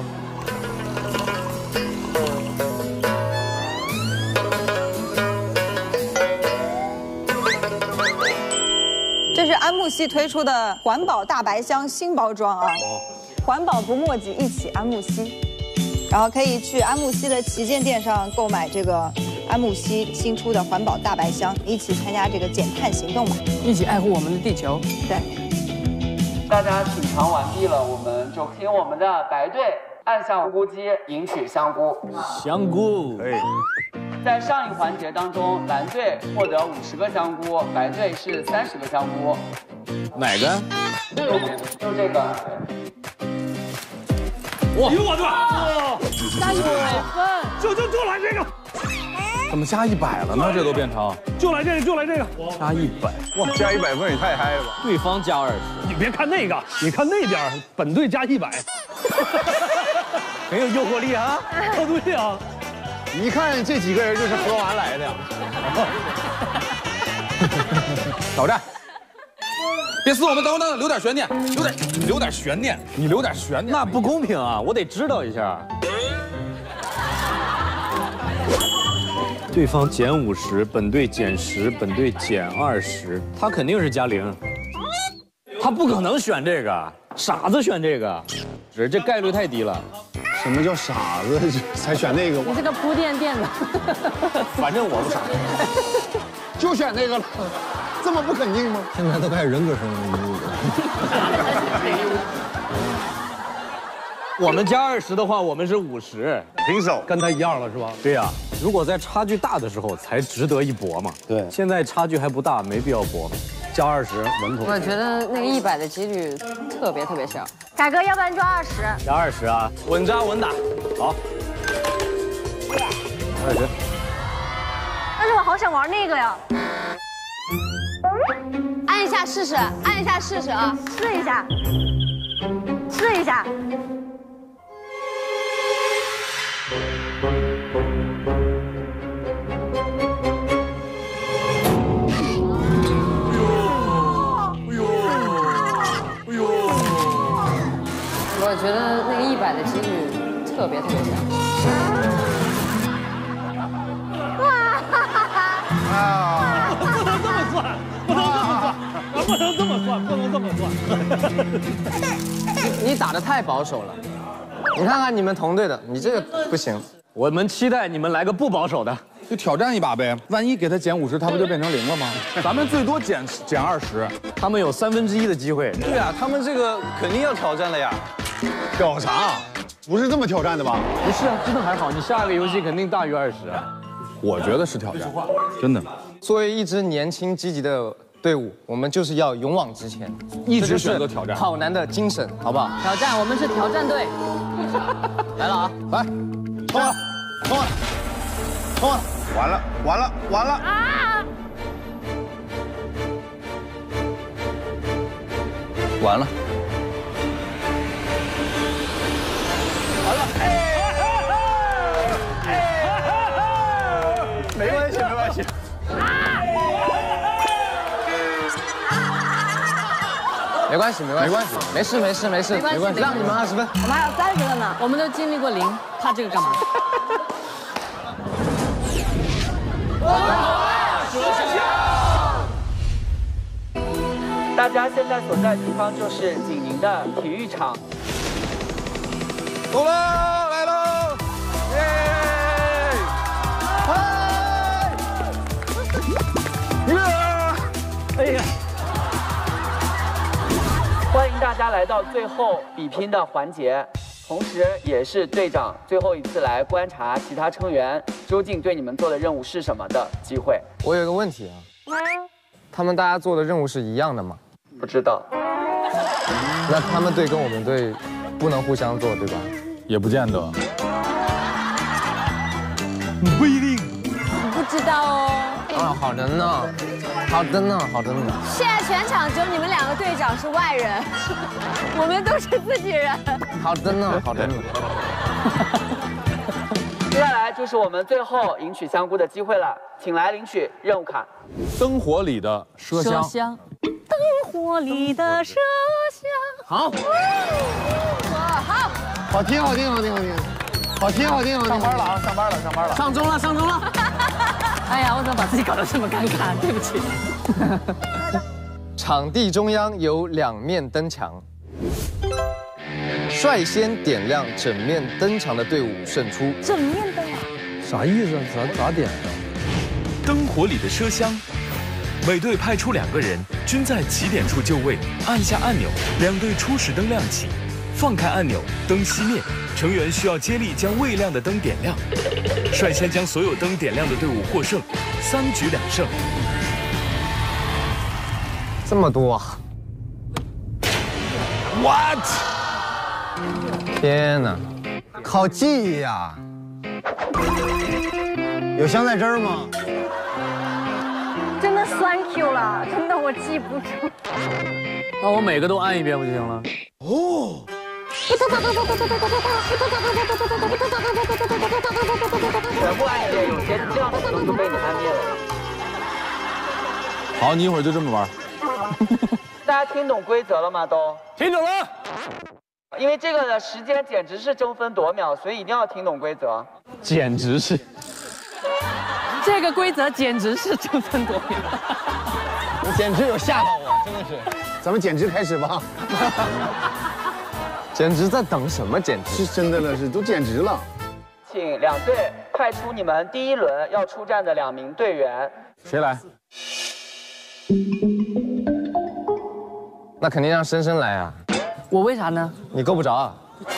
这是安慕希推出的环保大白箱新包装啊，环保不墨迹，一起安慕希。然后可以去安慕希的旗舰店上购买这个安慕希新出的环保大白箱，一起参加这个减碳行动吧， 一起爱护我们的地球。 对。 大家品尝完毕了，我们就听我们的白队按下无菇机赢取香菇。 香菇，哎。 在上一环节当中，蓝队获得50个香菇，白队是30个香菇。 哪个？ 就这个。 哇！我的！ 加100分， 就来这个。 怎么加100了呢？这都变成就来这个， 加100，哇，加100分也太嗨了吧！ 对方加20， 你别看那个，你看那边，本队加100， 很有诱惑力啊！ 对呀， 一看这几个人就是喝完来的。 挑战，别撕我们，等，留点悬念，留点悬念，你留点悬念， 那不公平啊！我得知道一下。对方减50，本队减10，本队减20，他肯定是加0，他不可能选这个，傻子选这个，这概率太低了。 什么叫傻子才选那个？ 你这个铺垫垫的， 反正我不傻， 就选那个了，这么不肯定吗？ 现在都开始人格分离了。 我们加20的话，我们是50， 平手， 跟他一样了是吧？ 对呀，如果在差距大的时候才值得一搏嘛。 对， 现在差距还不大，没必要搏。 加20，稳妥。 我觉得那个100的几率特别小。 凯哥，要不然就20。 加20啊，稳扎稳打。好。20。 但是我好想玩那个呀。 按一下试试，按一下试试啊， 试一下，试一下。 我觉得那个100的几率特别小。 啊！不能这么算，不能这么算。 你打得太保守了，你看看你们同队的，你这个不行。 我们期待你们来个不保守的， 就挑战一把呗。万一给他减50，他不就变成0了吗？咱们最多减20， 他们有1/3的机会。 对啊，他们这个肯定要挑战了呀。 挑啥？不是这么挑战的吧？ 不是啊，真的还好，你下一个游戏肯定大于20啊。 我觉得是挑战，真的。 作为一支年轻积极的队伍，我们就是要勇往直前， 一直选择挑战， 跑男的精神，好不好？ 挑战，我们是挑战队。 来了啊， 来，冲了，冲了，冲了！ 完了啊！完了。 没关系。 关系，没关系，没事，让你们20分。 我们还有30个呢。 我们都经历过0，怕这个干嘛？ 大家现在所在的地方就是景宁的体育场。 走了，来喽！耶！ 哎呀！欢迎大家来到最后比拼的环节，同时也是队长最后一次来观察其他成员究竟对你们做的任务是什么的机会。 我有个问题啊，他们大家做的任务是一样的吗？ 不知道。 那他们队跟我们队不能互相做，对吧？ 也不见得。 不一定。 不知道哦。 啊，好的呢。 现在全场只有你们2个队长是外人，我们都是自己人。 好的呢。 接下来就是我们最后赢取香菇的机会了，请来领取任务卡。 灯火里的麝香。 灯火里的麝香。 好。 好听。 上班了。 上钟了。 哎呀，我怎么把自己搞得这么尴尬？对不起。 场地中央有2面灯墙，率先点亮整面灯墙的队伍胜出。 整面灯啊？ 啥意思？咋点的？ 灯火里的麝香，每队派出2个人，均在起点处就位，按下按钮，2队初始灯亮起，放开按钮，灯熄灭。成员需要接力将未亮的灯点亮，率先将所有灯点亮的队伍获胜，3局2胜。 这么多 ？What？ 天哪， 靠记忆呀！有香在这儿吗？ 真的3Q 了，真的我记不住。 那我每个都按一遍不就行了？ 哦。 全部按一遍，有些这样的灯就被你按灭了。 好，你一会儿就这么玩。 大家听懂规则了吗？都听懂了。 因为这个的时间简直是争分夺秒，所以一定要听懂规则。 简直是， 这个规则简直是争分夺秒。 你简直有吓到我，真的是。咱们简直开始吧。 简直在等什么？简直是真的了，是都简直了。 请2队派出你们第1轮要出战的2名队员。 谁来？ 那肯定让深深来啊。 我为啥呢？ 你够不着啊。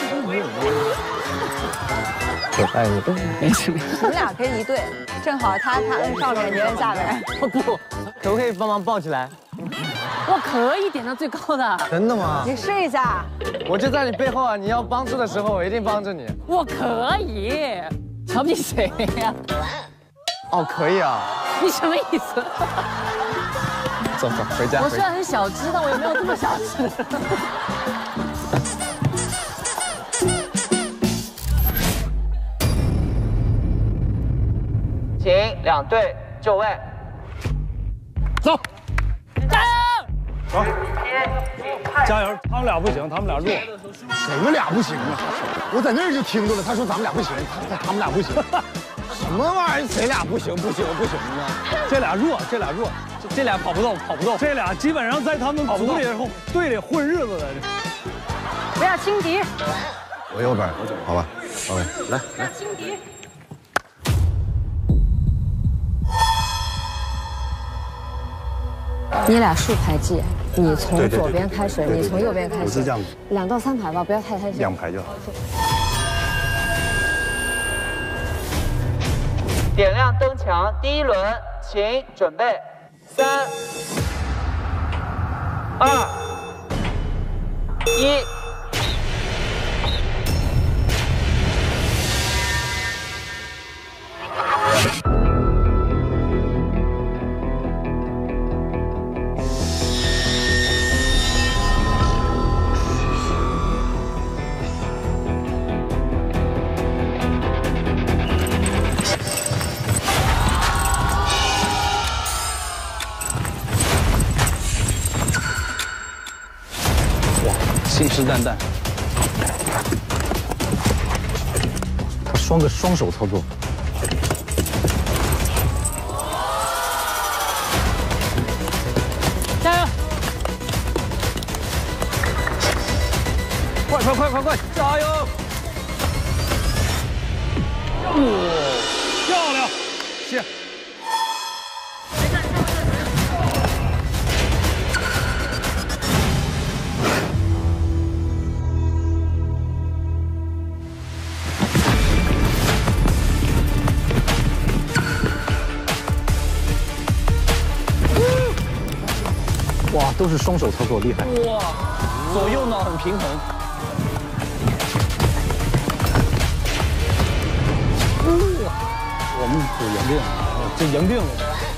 我带你。 没事。 你们俩可以一队，正好他摁上面，你摁下面。 不，可不可以帮忙抱起来？ 我可以点到最高的。 真的吗？ 你试一下。 我就在你背后啊！你要帮助的时候，我一定帮助你。 我可以。瞧不起谁呀？ 哦，可以啊。 你什么意思？ 走，回家。 我虽然很小只，但我也没有这么小只。 请2队就位。 走。 加油！ 走，加油！他们俩不行，他们俩弱。 谁们俩不行啊？我在那儿就听着了，他说咱们俩不行，他们俩不行。什么玩意儿？谁俩不行？不行啊！ 这俩弱，这俩跑不动。这俩基本上在他们组里队里混日子的。 不要轻敌。 我右边，好吧，好嘞，来。 轻敌。 你俩竖排记，你从左边开始，你从右边开始。 不是这样子。 2到3排吧，不要太小。 2排就好。 点亮灯墙，第1轮，请准备，3、2、1。 淡淡。 他双手操作。 加油！ 快！加油！漂亮，谢。 哇，都是双手操作，厉害！ 哇，左右脑很平衡。 我们就赢定了，这赢定了。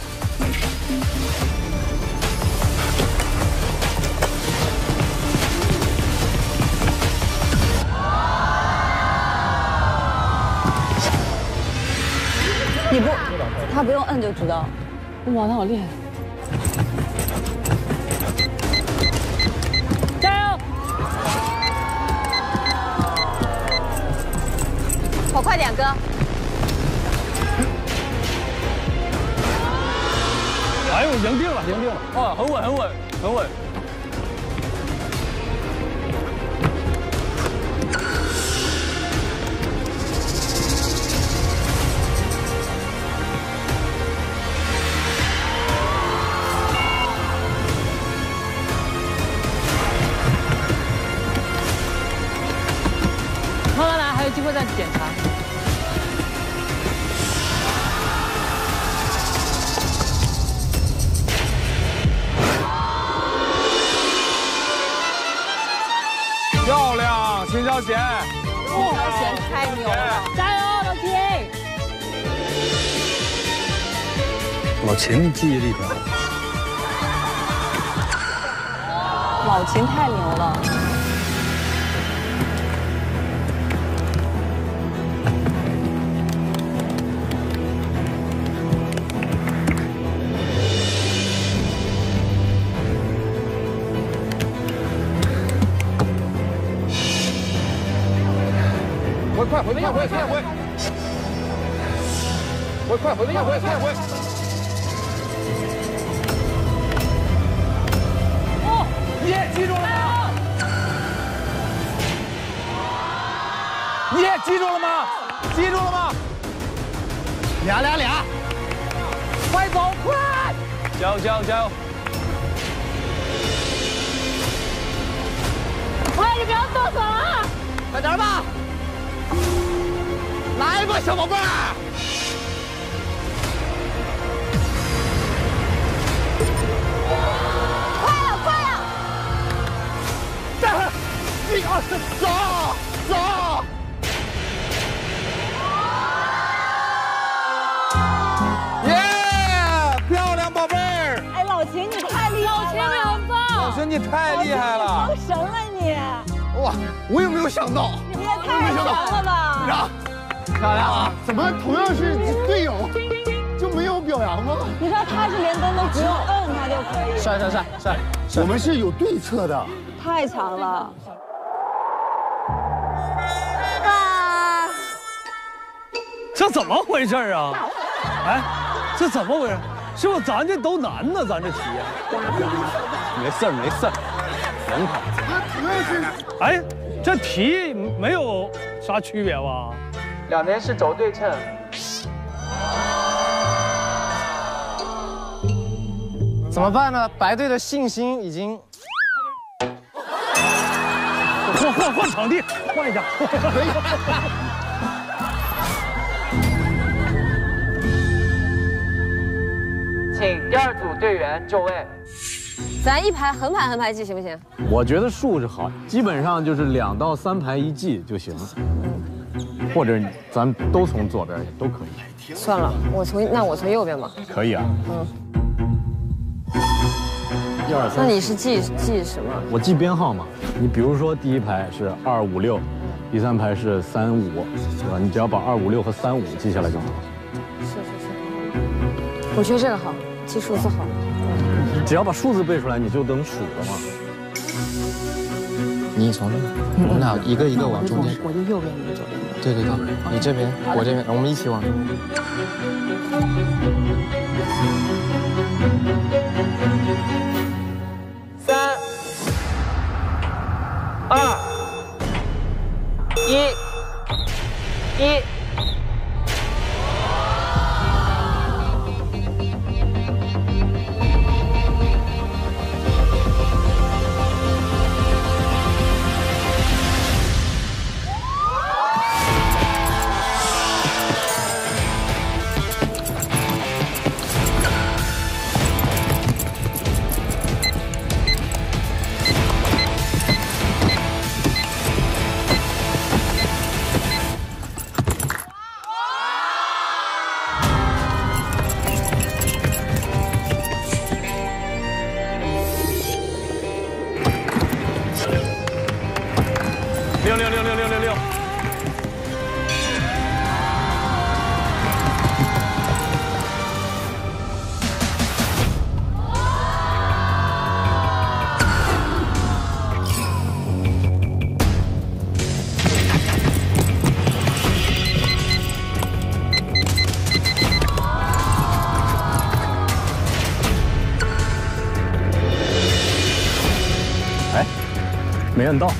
你不，他不用摁就知道。 哇，他好厉害！加油！ 跑快点，哥！ 哎呦，赢定了！ 哇，很稳。 慢慢来，还有机会再检查。 漂亮，秦霄贤！ 秦霄贤太牛了， 加油，老秦！ 老秦记忆力挺好。 老秦太牛了。 快回！哦，你记住了吗？你记住了吗？记住了吗？俩，快走，快！ 加油！ 快，你不要动手啊！ 快点吧！来吧，小宝贝儿！ 快了！ 再来！1、2、3，走！耶！漂亮，宝贝儿！ 哎，老秦你太厉害了！ 老秦你很棒！ 老秦你太厉害了！ 成神了你！ 哇，我也没有想到， 你也太强了吧！ 让。 漂亮啊！ 怎么同样是队友，就没有表扬吗？ 你知道他是连灯都不用摁，他就可以。 帅！ 我们是有对策的。 太强了！ 这怎么回事啊？哎，这怎么回事？是不是咱这都难呢？咱这题。 没事，很好。 同样是， 哎，这题没有啥区别吧？ 两边是轴对称。 怎么办呢？白队的信心已经。 换场地，换一下。可以。 请第二组队员就位。 咱一排横排记行不行？ 我觉得竖是好，基本上就是2到3排一记就行了。或者咱都从左边也都可以。 算了，我从右边吧。 可以啊。1、2、3。 那你是记什么？ 我记编号嘛。你比如说第一排是2、5、6，第3排是3、5，对吧？你只要把2、5、6和3、5记下来就好了。 是。我觉得这个好，记数字好。 只要把数字背出来，你就能数了嘛。 你从这，我们俩一个一个往中间。 我就右边，你就左边。 对对对，你这边，我这边，我们一起往中间。 3、2、1。 6。哎，没摁到。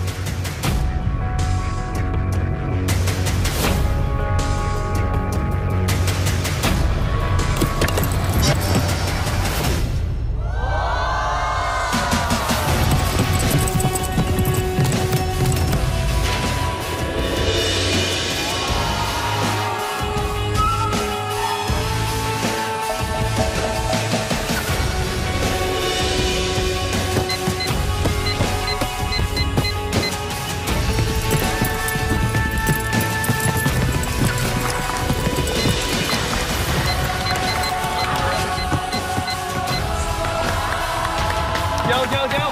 加油！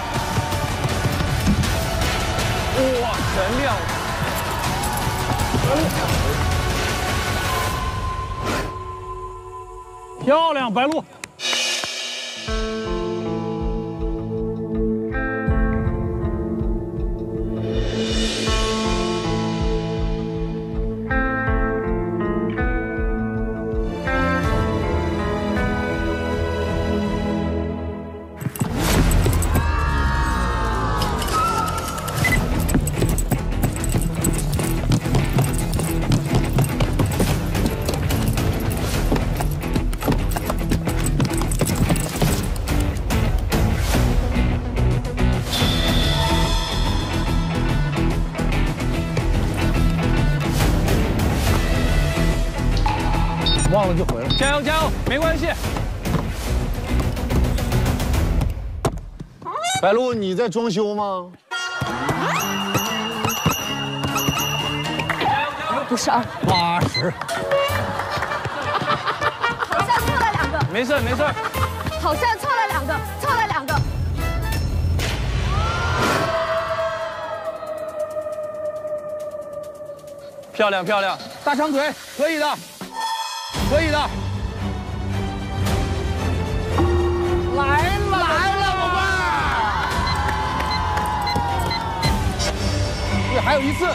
哇，全亮！漂亮，白鹿。忘了就回来，加油加油，没关系。 白鹿，你在装修吗？ 不是啊 ，80。 好像错了2个。 没事没事。 好像错了2个，错了2个。 漂亮漂亮，大长腿，可以的。 可以的，来了，宝贝儿！对，还有一次，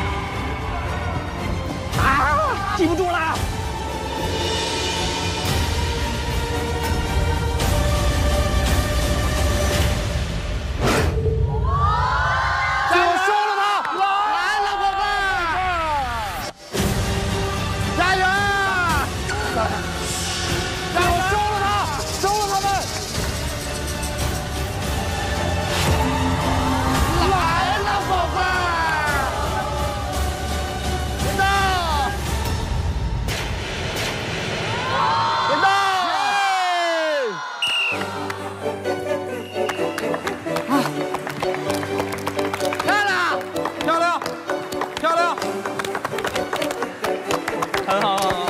啊，记不住了。我收了他，来了，宝贝儿！加油！ 让我收了他，收了他们！来了，宝贝儿！别动！别动！漂亮，漂亮，漂亮！很好，很好。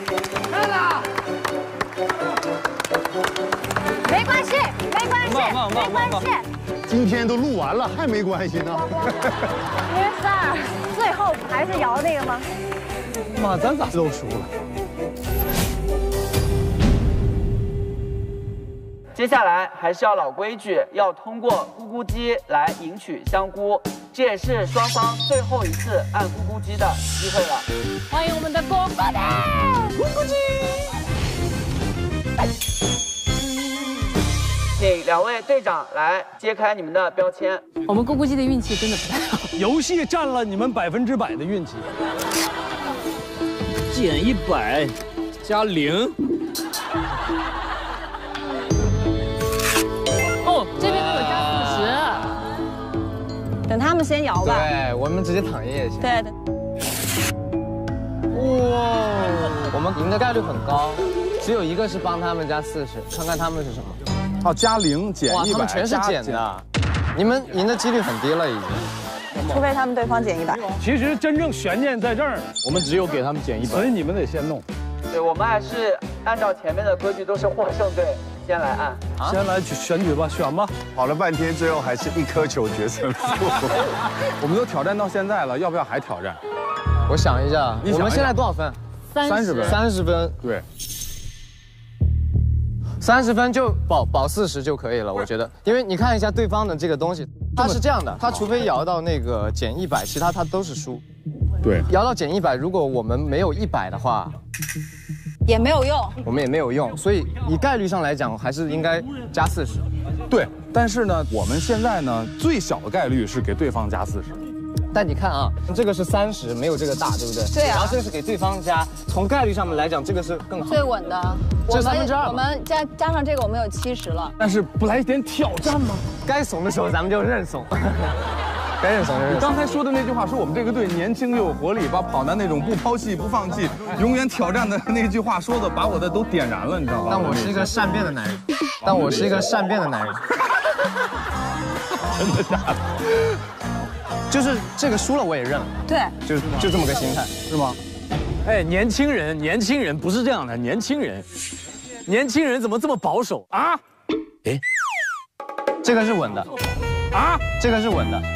没关系，没关系，没关系。 今天都录完了，还没关系呢。 因为3，最后还是摇那个吗？ 妈，咱咋都输了？ 接下来还是要老规矩，要通过咕咕鸡来赢取香菇，这也是双方最后一次按咕咕鸡的机会了。 欢迎我们的咕咕鸡，咕咕鸡。 请2位队长来揭开你们的标签。 我们咕咕鸡的运气真的不太好， 游戏占了你们100%的运气。 减100加0。 哦，这边都有加40。 等他们先摇吧。 对，我们直接躺一下。 对的。 哇，我们赢的概率很高，只有一个是帮他们加40，看看他们是什么。 哦，加0减100， 他们全是减的，你们赢的几率很低了已经。 除非他们对方减100。 其实真正悬念在这儿， 我们只有给他们减100， 所以你们得先弄。 对，我们还是按照前面的规矩，都是获胜队先来按。 先来选举吧，选吧。 跑了半天，最后还是1颗球决胜负。我们都挑战到现在了，要不要还挑战？ 我想一下，我们现在多少分 ？30分。 30分， 对。 30分就保40就可以了，我觉得，因为你看一下对方的这个东西，它是这样的，它除非摇到那个减100，其他它都是输。 对， 摇到减100，如果我们没有100的话， 也没有用， 我们也没有用，所以以概率上来讲，还是应该加40。 对，但是呢，我们现在呢，最小的概率是给对方加40。 但你看啊，这个是30，没有这个大，对不对？ 对啊。 然后这个是给对方加，从概率上面来讲，这个是更好。 最稳的。 这2/3。 我们加上这个，我们有70了。 但是不来一点挑战吗？ 该怂的时候咱们就认怂，该认怂就认怂。 你刚才说的那句话，说我们这个队年轻又有活力，把跑男那种不抛弃不放弃、永远挑战的那句话说的，把我的都点燃了，你知道吧？ 但我是一个善变的男人，但我是一个善变的男人。 真的假的？ 就是这个输了我也认了， 对， 就这么个心态，是吗？ 哎，年轻人不是这样的，年轻人怎么这么保守啊？ 哎，这个是稳的， 啊， 这个是稳的，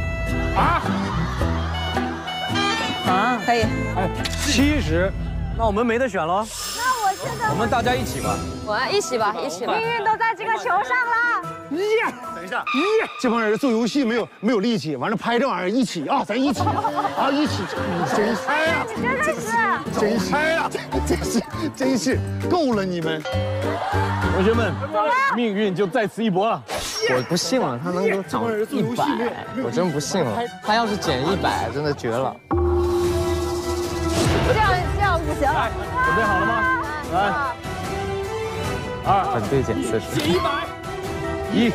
啊，可以， 哎，70， 那我们没得选了。 那我现在我们大家一起吧。 我一起吧，一起吧。 命运都在这个球上了。 耶！等一下，耶！这帮人做游戏没有力气，完了拍这玩意儿一起啊，咱一起啊，一起，真嗨呀！ 绝对是， 真嗨呀！真是够了你们！ 同学们，命运就在此一搏了。 我不信了，他能给我涨100，我真不信了。他要是减100，真的绝了。 这样不行。 准备好了吗？来，2， 本队减40， 减100。 1，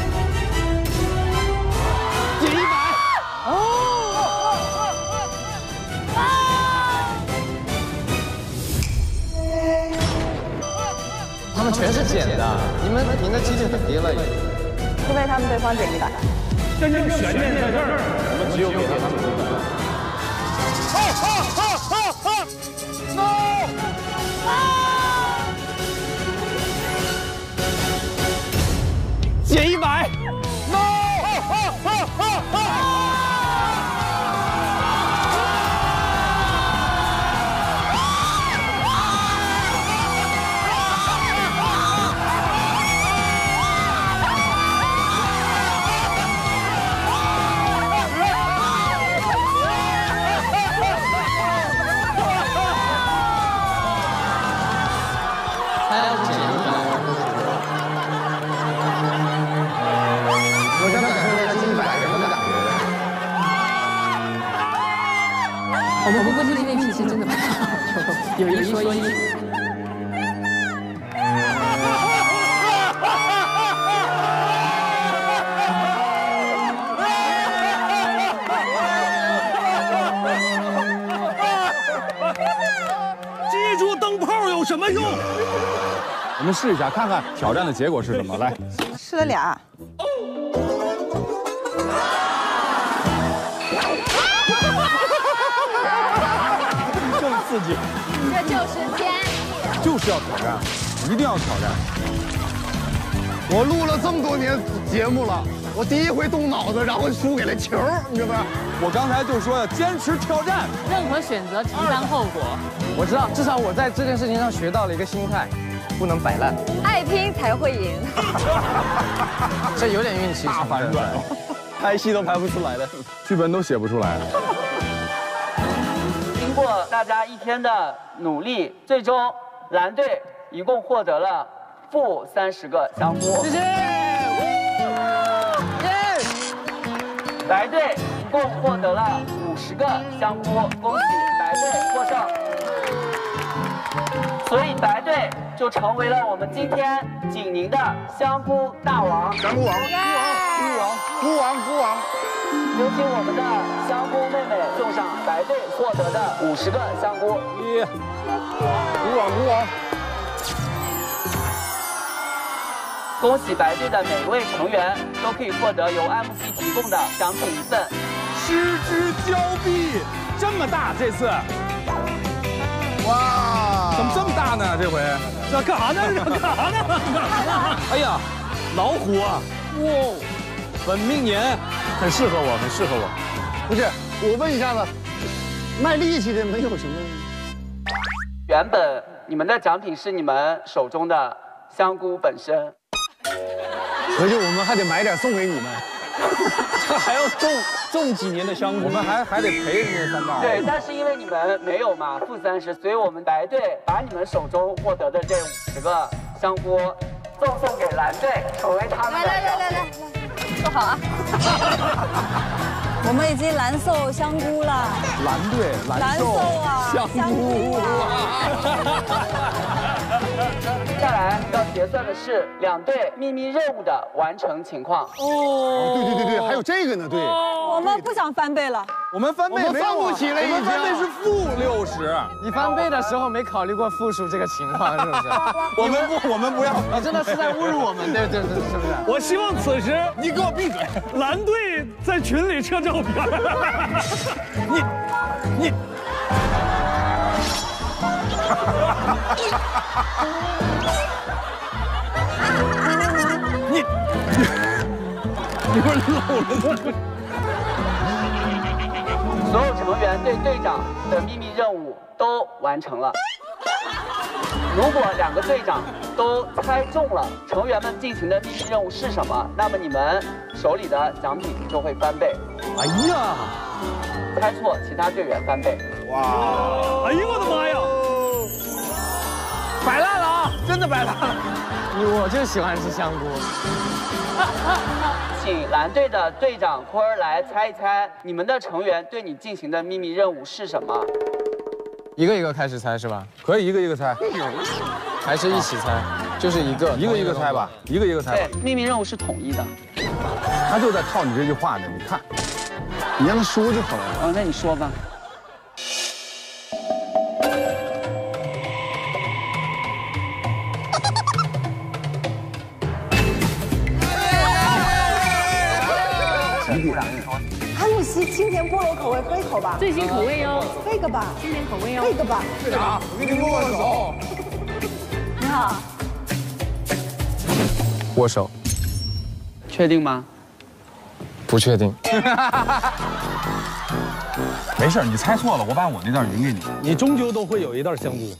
减100。 他们全是减的，你们赢的几率很低了已经。 除非他们对方减100。 真正悬念在这儿，我们只有给他们减100 ，no！ 他要减100。 我现在感受到100人的感觉。 我们不过今天脾气真的不好，有一说一。 记住灯泡有什么用？ 我们试一下，看看挑战的结果是什么。来， 试了俩。 更刺激， 这就是坚毅， 就是要挑战，一定要挑战。 我录了这么多年节目了，我第一回动脑子，然后输给了球，你知道吧？ 我刚才就说要坚持挑战， 任何选择承担后果。 我知道，至少我在这件事情上学到了一个心态， 不能摆烂， 爱拼才会赢。 这有点运气， 大反转， 拍戏都拍不出来了， 剧本都写不出来。 经过大家一天的努力，最终蓝队一共获得了-30个香菇。谢谢。白队一共获得了50个香菇，恭喜白队获胜。所以白队就成为了我们今天景宁的香菇大王。 香菇王，菇王。 有请我们的香菇妹妹送上白队获得的50个香菇。 菇王。 恭喜白队的每位成员都可以获得由爱慕希提供的奖品1份。 失之交臂，这么大这次。哇，怎么这么大呢？这回这干啥呢？ 哎呀，老虎啊！哇，本命年，很适合我，很适合我。 不是，我问一下子，卖力气的没有什么。 原本你们的奖品是你们手中的香菇本身， 合计我们还得买点送给你们。 这还要种几年的香菇， 我们还得赔人家3袋。 对，但是因为你们没有嘛，-30，所以我们白队把你们手中获得的这50个香菇送给蓝队，成为他们的。 来，坐好啊。 我们已经蓝瘦香菇了。 蓝队， 蓝瘦啊，香菇啊。 接下来要结算的是2队秘密任务的完成情况。 对，还有这个呢，对。 我们不想翻倍了。 我们翻倍没有，我们翻倍是-60。 你翻倍的时候没考虑过负数这个情况，是不是？ 我们不要， 你真的是在侮辱我们，对，是不是？ 我希望此时你给我闭嘴！ 蓝队在群里撤照片。你。 你不是漏了？ 所有成员对队长的秘密任务都完成了。如果2个队长都猜中了成员们进行的秘密任务是什么，那么你们手里的奖品就会翻倍。 哎呀， 猜错，其他队员翻倍。 哇！哎呦我的妈呀！ 摆烂了啊！真的摆烂了。我就喜欢吃香菇。 请蓝队的队长坤儿来猜一猜，你们的成员对你进行的秘密任务是什么？ 一个一个开始猜是吧？ 可以一个一个猜， 还是一起猜？就是一个一个猜吧，一个猜吧。 对，秘密任务是统一的。 他就在套你这句话呢，你看， 你让他说就好了。 哦，那你说吧。 安慕希清甜菠萝口味，喝一口吧。 最新口味哟， 喝一个吧。 清甜口味哟， 喝一个吧。 队长，我给你握手。 你好。 握手。 确定吗？ 不确定。 没事，你猜错了，我把我那袋匀给你。 你终究都会有一袋香菇。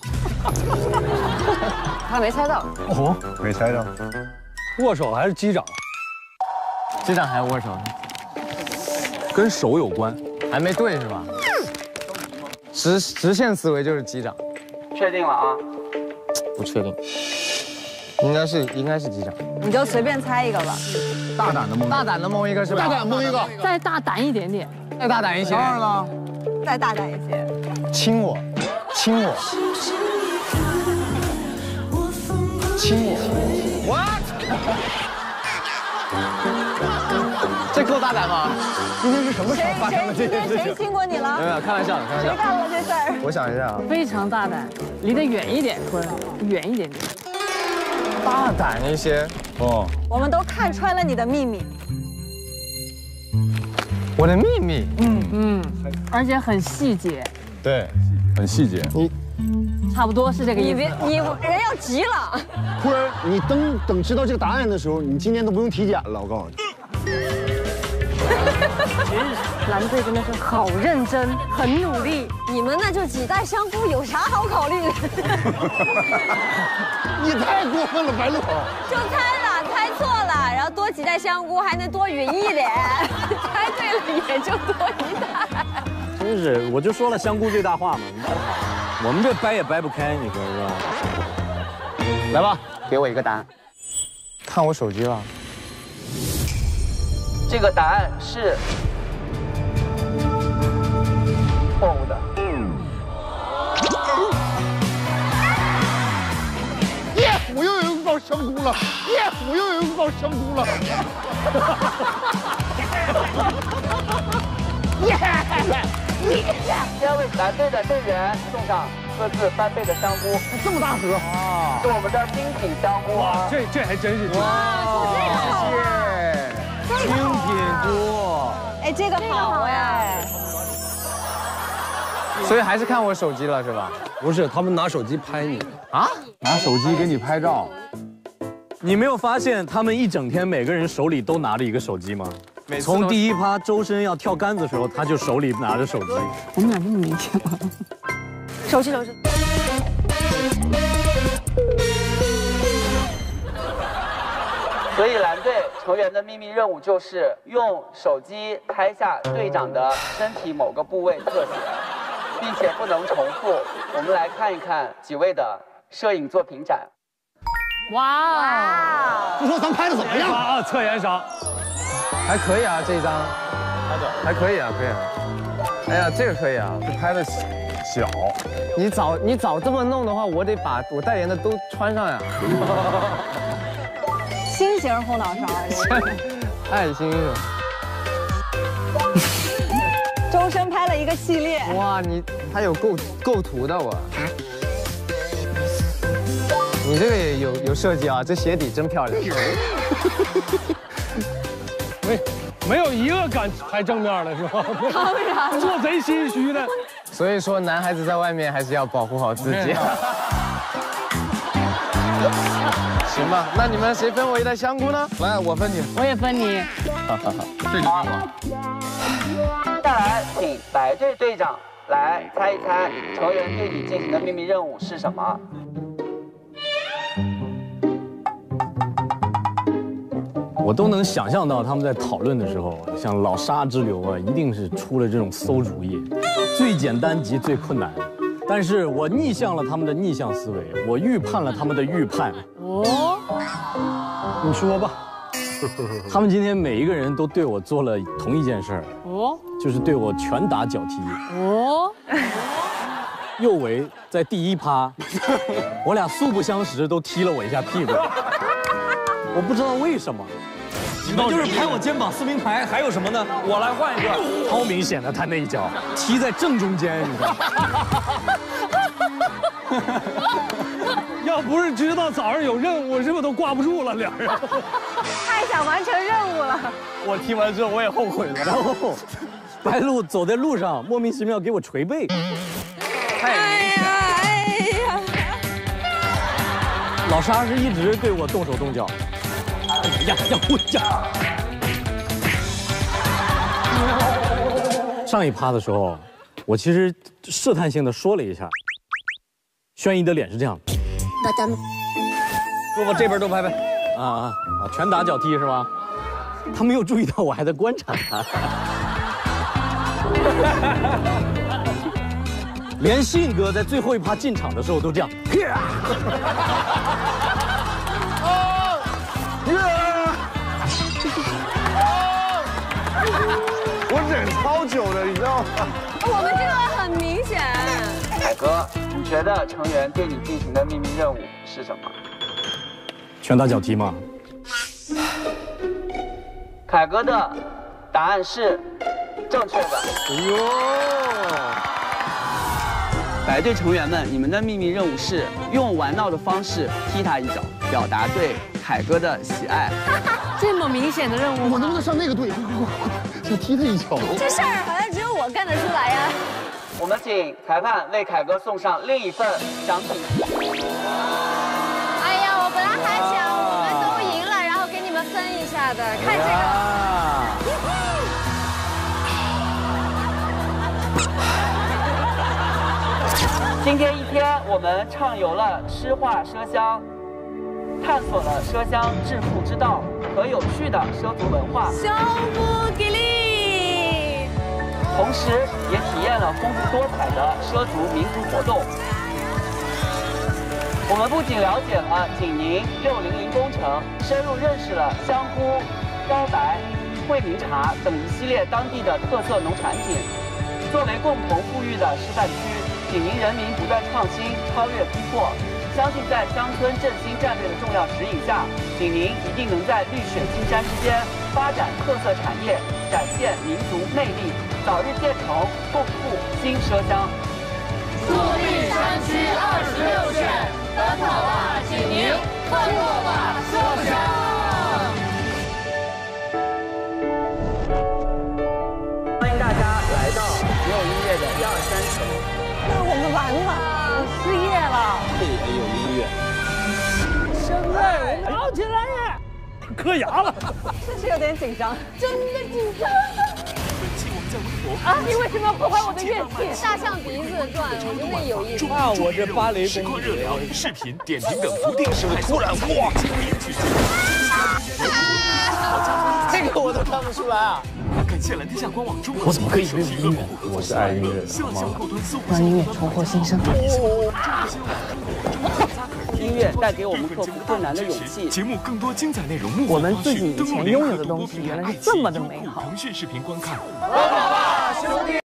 他没猜到。 哦，没猜到。 握手还是击掌？ 击掌还是握手？ 跟手有关， 还没对是吧？直线思维就是击掌。 确定了啊？ 不确定。应该是击掌。 你就随便猜一个吧。 大胆的蒙， 大胆的蒙一个是吧？ 大胆蒙一个， 再大胆一点点， 再大胆一些。 当然了， 再大胆一些。 亲我，亲我，亲我。What？ 这够大胆吗？今天是什么时候发生的这件事情？ 谁亲过你了？ 没有，开玩笑的，开玩笑。 谁干了这事儿？ 我想一下啊， 非常大胆，离得远一点，坤，远一点点。 大胆一些哦。 我们都看穿了你的秘密。 我的秘密？ 而且很细节。 对， 很细节。 你差不多是这个意思。 你人要急了。 坤儿，你等知道这个答案的时候，你今天都不用体检了，我告诉你。 蓝队真的是好认真，很努力。 你们那就几袋香菇，有啥好考虑的？ 你太过分了，白鹿。 就猜错了，然后多几袋香菇还能多匀一点，猜对了也就多一袋。 真是，我就说了香菇最大化嘛，你说好，我们这掰也掰不开，你说是吧？ 来吧，给我一个答案。 看我手机了。 这个答案是错误的。 耶，我又有一包香菇了！耶，我又有一包香菇了！耶！ 先为蓝队的队员送上各自翻倍的香菇， 这么大盒啊！是我们的精品香菇啊！ 这还真是哇，谢谢。 精品菇， 哎，这个好哎。 所以还是看我手机了是吧？ 不是，他们拿手机拍你啊， 拿手机给你拍照。 你没有发现他们一整天每个人手里都拿着一个手机吗？从第一趴周深要跳杆子的时候，他就手里拿着手机。 我们俩这么明显吗？手机。 所以蓝队成员的秘密任务就是用手机拍下队长的身体某个部位特写，并且不能重复。我们来看一看几位的摄影作品展。 哇！ 就说咱拍的怎么样啊？测验上还可以啊，这一张还可以啊，可以啊。哎呀，这个可以啊， 这拍的小。 你早这么弄的话，我得把我代言的都穿上呀。 新型后脑勺， 太新了。 周深拍了一个系列。 哇，你还有构图的我。你这个也有设计啊，这鞋底真漂亮。 没有一个敢拍正面的是吧？ 当然， 做贼心虚的。 所以说，男孩子在外面还是要保护好自己。行吧，那你们谁分我一袋香菇呢？ 来，我分你。 我也分你。 这就够了。 下来，请白队队长来猜一猜成员对你进行的秘密任务是什么？ 我都能想象到他们在讨论的时候，像老沙之流啊，一定是出了这种馊主意，最简单及最困难。但是我逆向了他们的逆向思维，我预判了他们的预判。 哦， 你说吧。 他们今天每一个人都对我做了同一件事儿， 哦， 就是对我拳打脚踢。 哦， 右维在第一趴，我俩素不相识，都踢了我一下屁股。我不知道为什么。 你们就是拍我肩膀撕名牌，还有什么呢？我来换一个。 超明显的，他那一脚踢在正中间，你知道吗？ 要不是知道早上有任务，是不是都挂不住了俩人？ 太想完成任务了。 我踢完之后我也后悔了。 然后，白鹿走在路上，莫名其妙给我捶背。 哎呀！ 老沙是一直对我动手动脚。呀！上一趴的时候，我其实试探性的说了一下，轩怡的脸是这样。 说我这边都拍拍。 啊，拳打脚踢是吧？他没有注意到我还在观察他。连信哥在最后一趴进场的时候都这样。 我忍超久了，你知道吗？ 我们这个很明显。 凯哥，你觉得成员对你进行的秘密任务是什么？ 拳打脚踢吗？ 凯哥的答案是正确的。哎呦！白队成员们，你们的秘密任务是用玩闹的方式踢他一脚，表达对凯哥的喜爱。 这么明显的任务， 我能不能上那个队？快！想踢他一脚。 这事儿好像只有我干得出来呀。 我们请裁判为凯哥送上另一份奖品。 哎呀，我本来还想我们都赢了，然后给你们分一下的。看这个。 今天一天，我们畅游了诗画奢乡，探索了奢乡致富之道和有趣的畲族文化。 胸部给力！ 同时，也体验了丰富多彩的畲族民俗活动。我们不仅了解了景宁600工程，深入认识了香菇、茭白、惠民茶等一系列当地的特色农产品。作为共同富裕的示范区，景宁人民不断创新、超越突破。相信在乡村振兴战略的重要指引下，景宁一定能在绿水青山之间发展特色产业，展现民族魅力，早日建成共富新畲乡。 树立山区26县，奔跑吧景宁，奋斗吧畲乡。 欢迎大家来到没有音乐的1、2、3层。 那我们完了，失业了。 这里有音乐。 生日，摇起来呀！ 磕牙了， 是有点紧张， 真的紧张。啊！你为什么要破坏我的乐器？ 大象鼻子转，我真的有意思。 那我这芭蕾实况热聊、视频、点评等不定时突然哇！ 这个我都看不出来啊！ 感谢蓝天下官网中我怎么可以没有音乐？我是爱音乐的， 让音乐重获新生。 音乐带给我们克服困难的勇气。 节目更多精彩内容， 我们自己以前拥有的东西，原来是这么的美好。 腾讯视频观看。 奔跑吧兄弟！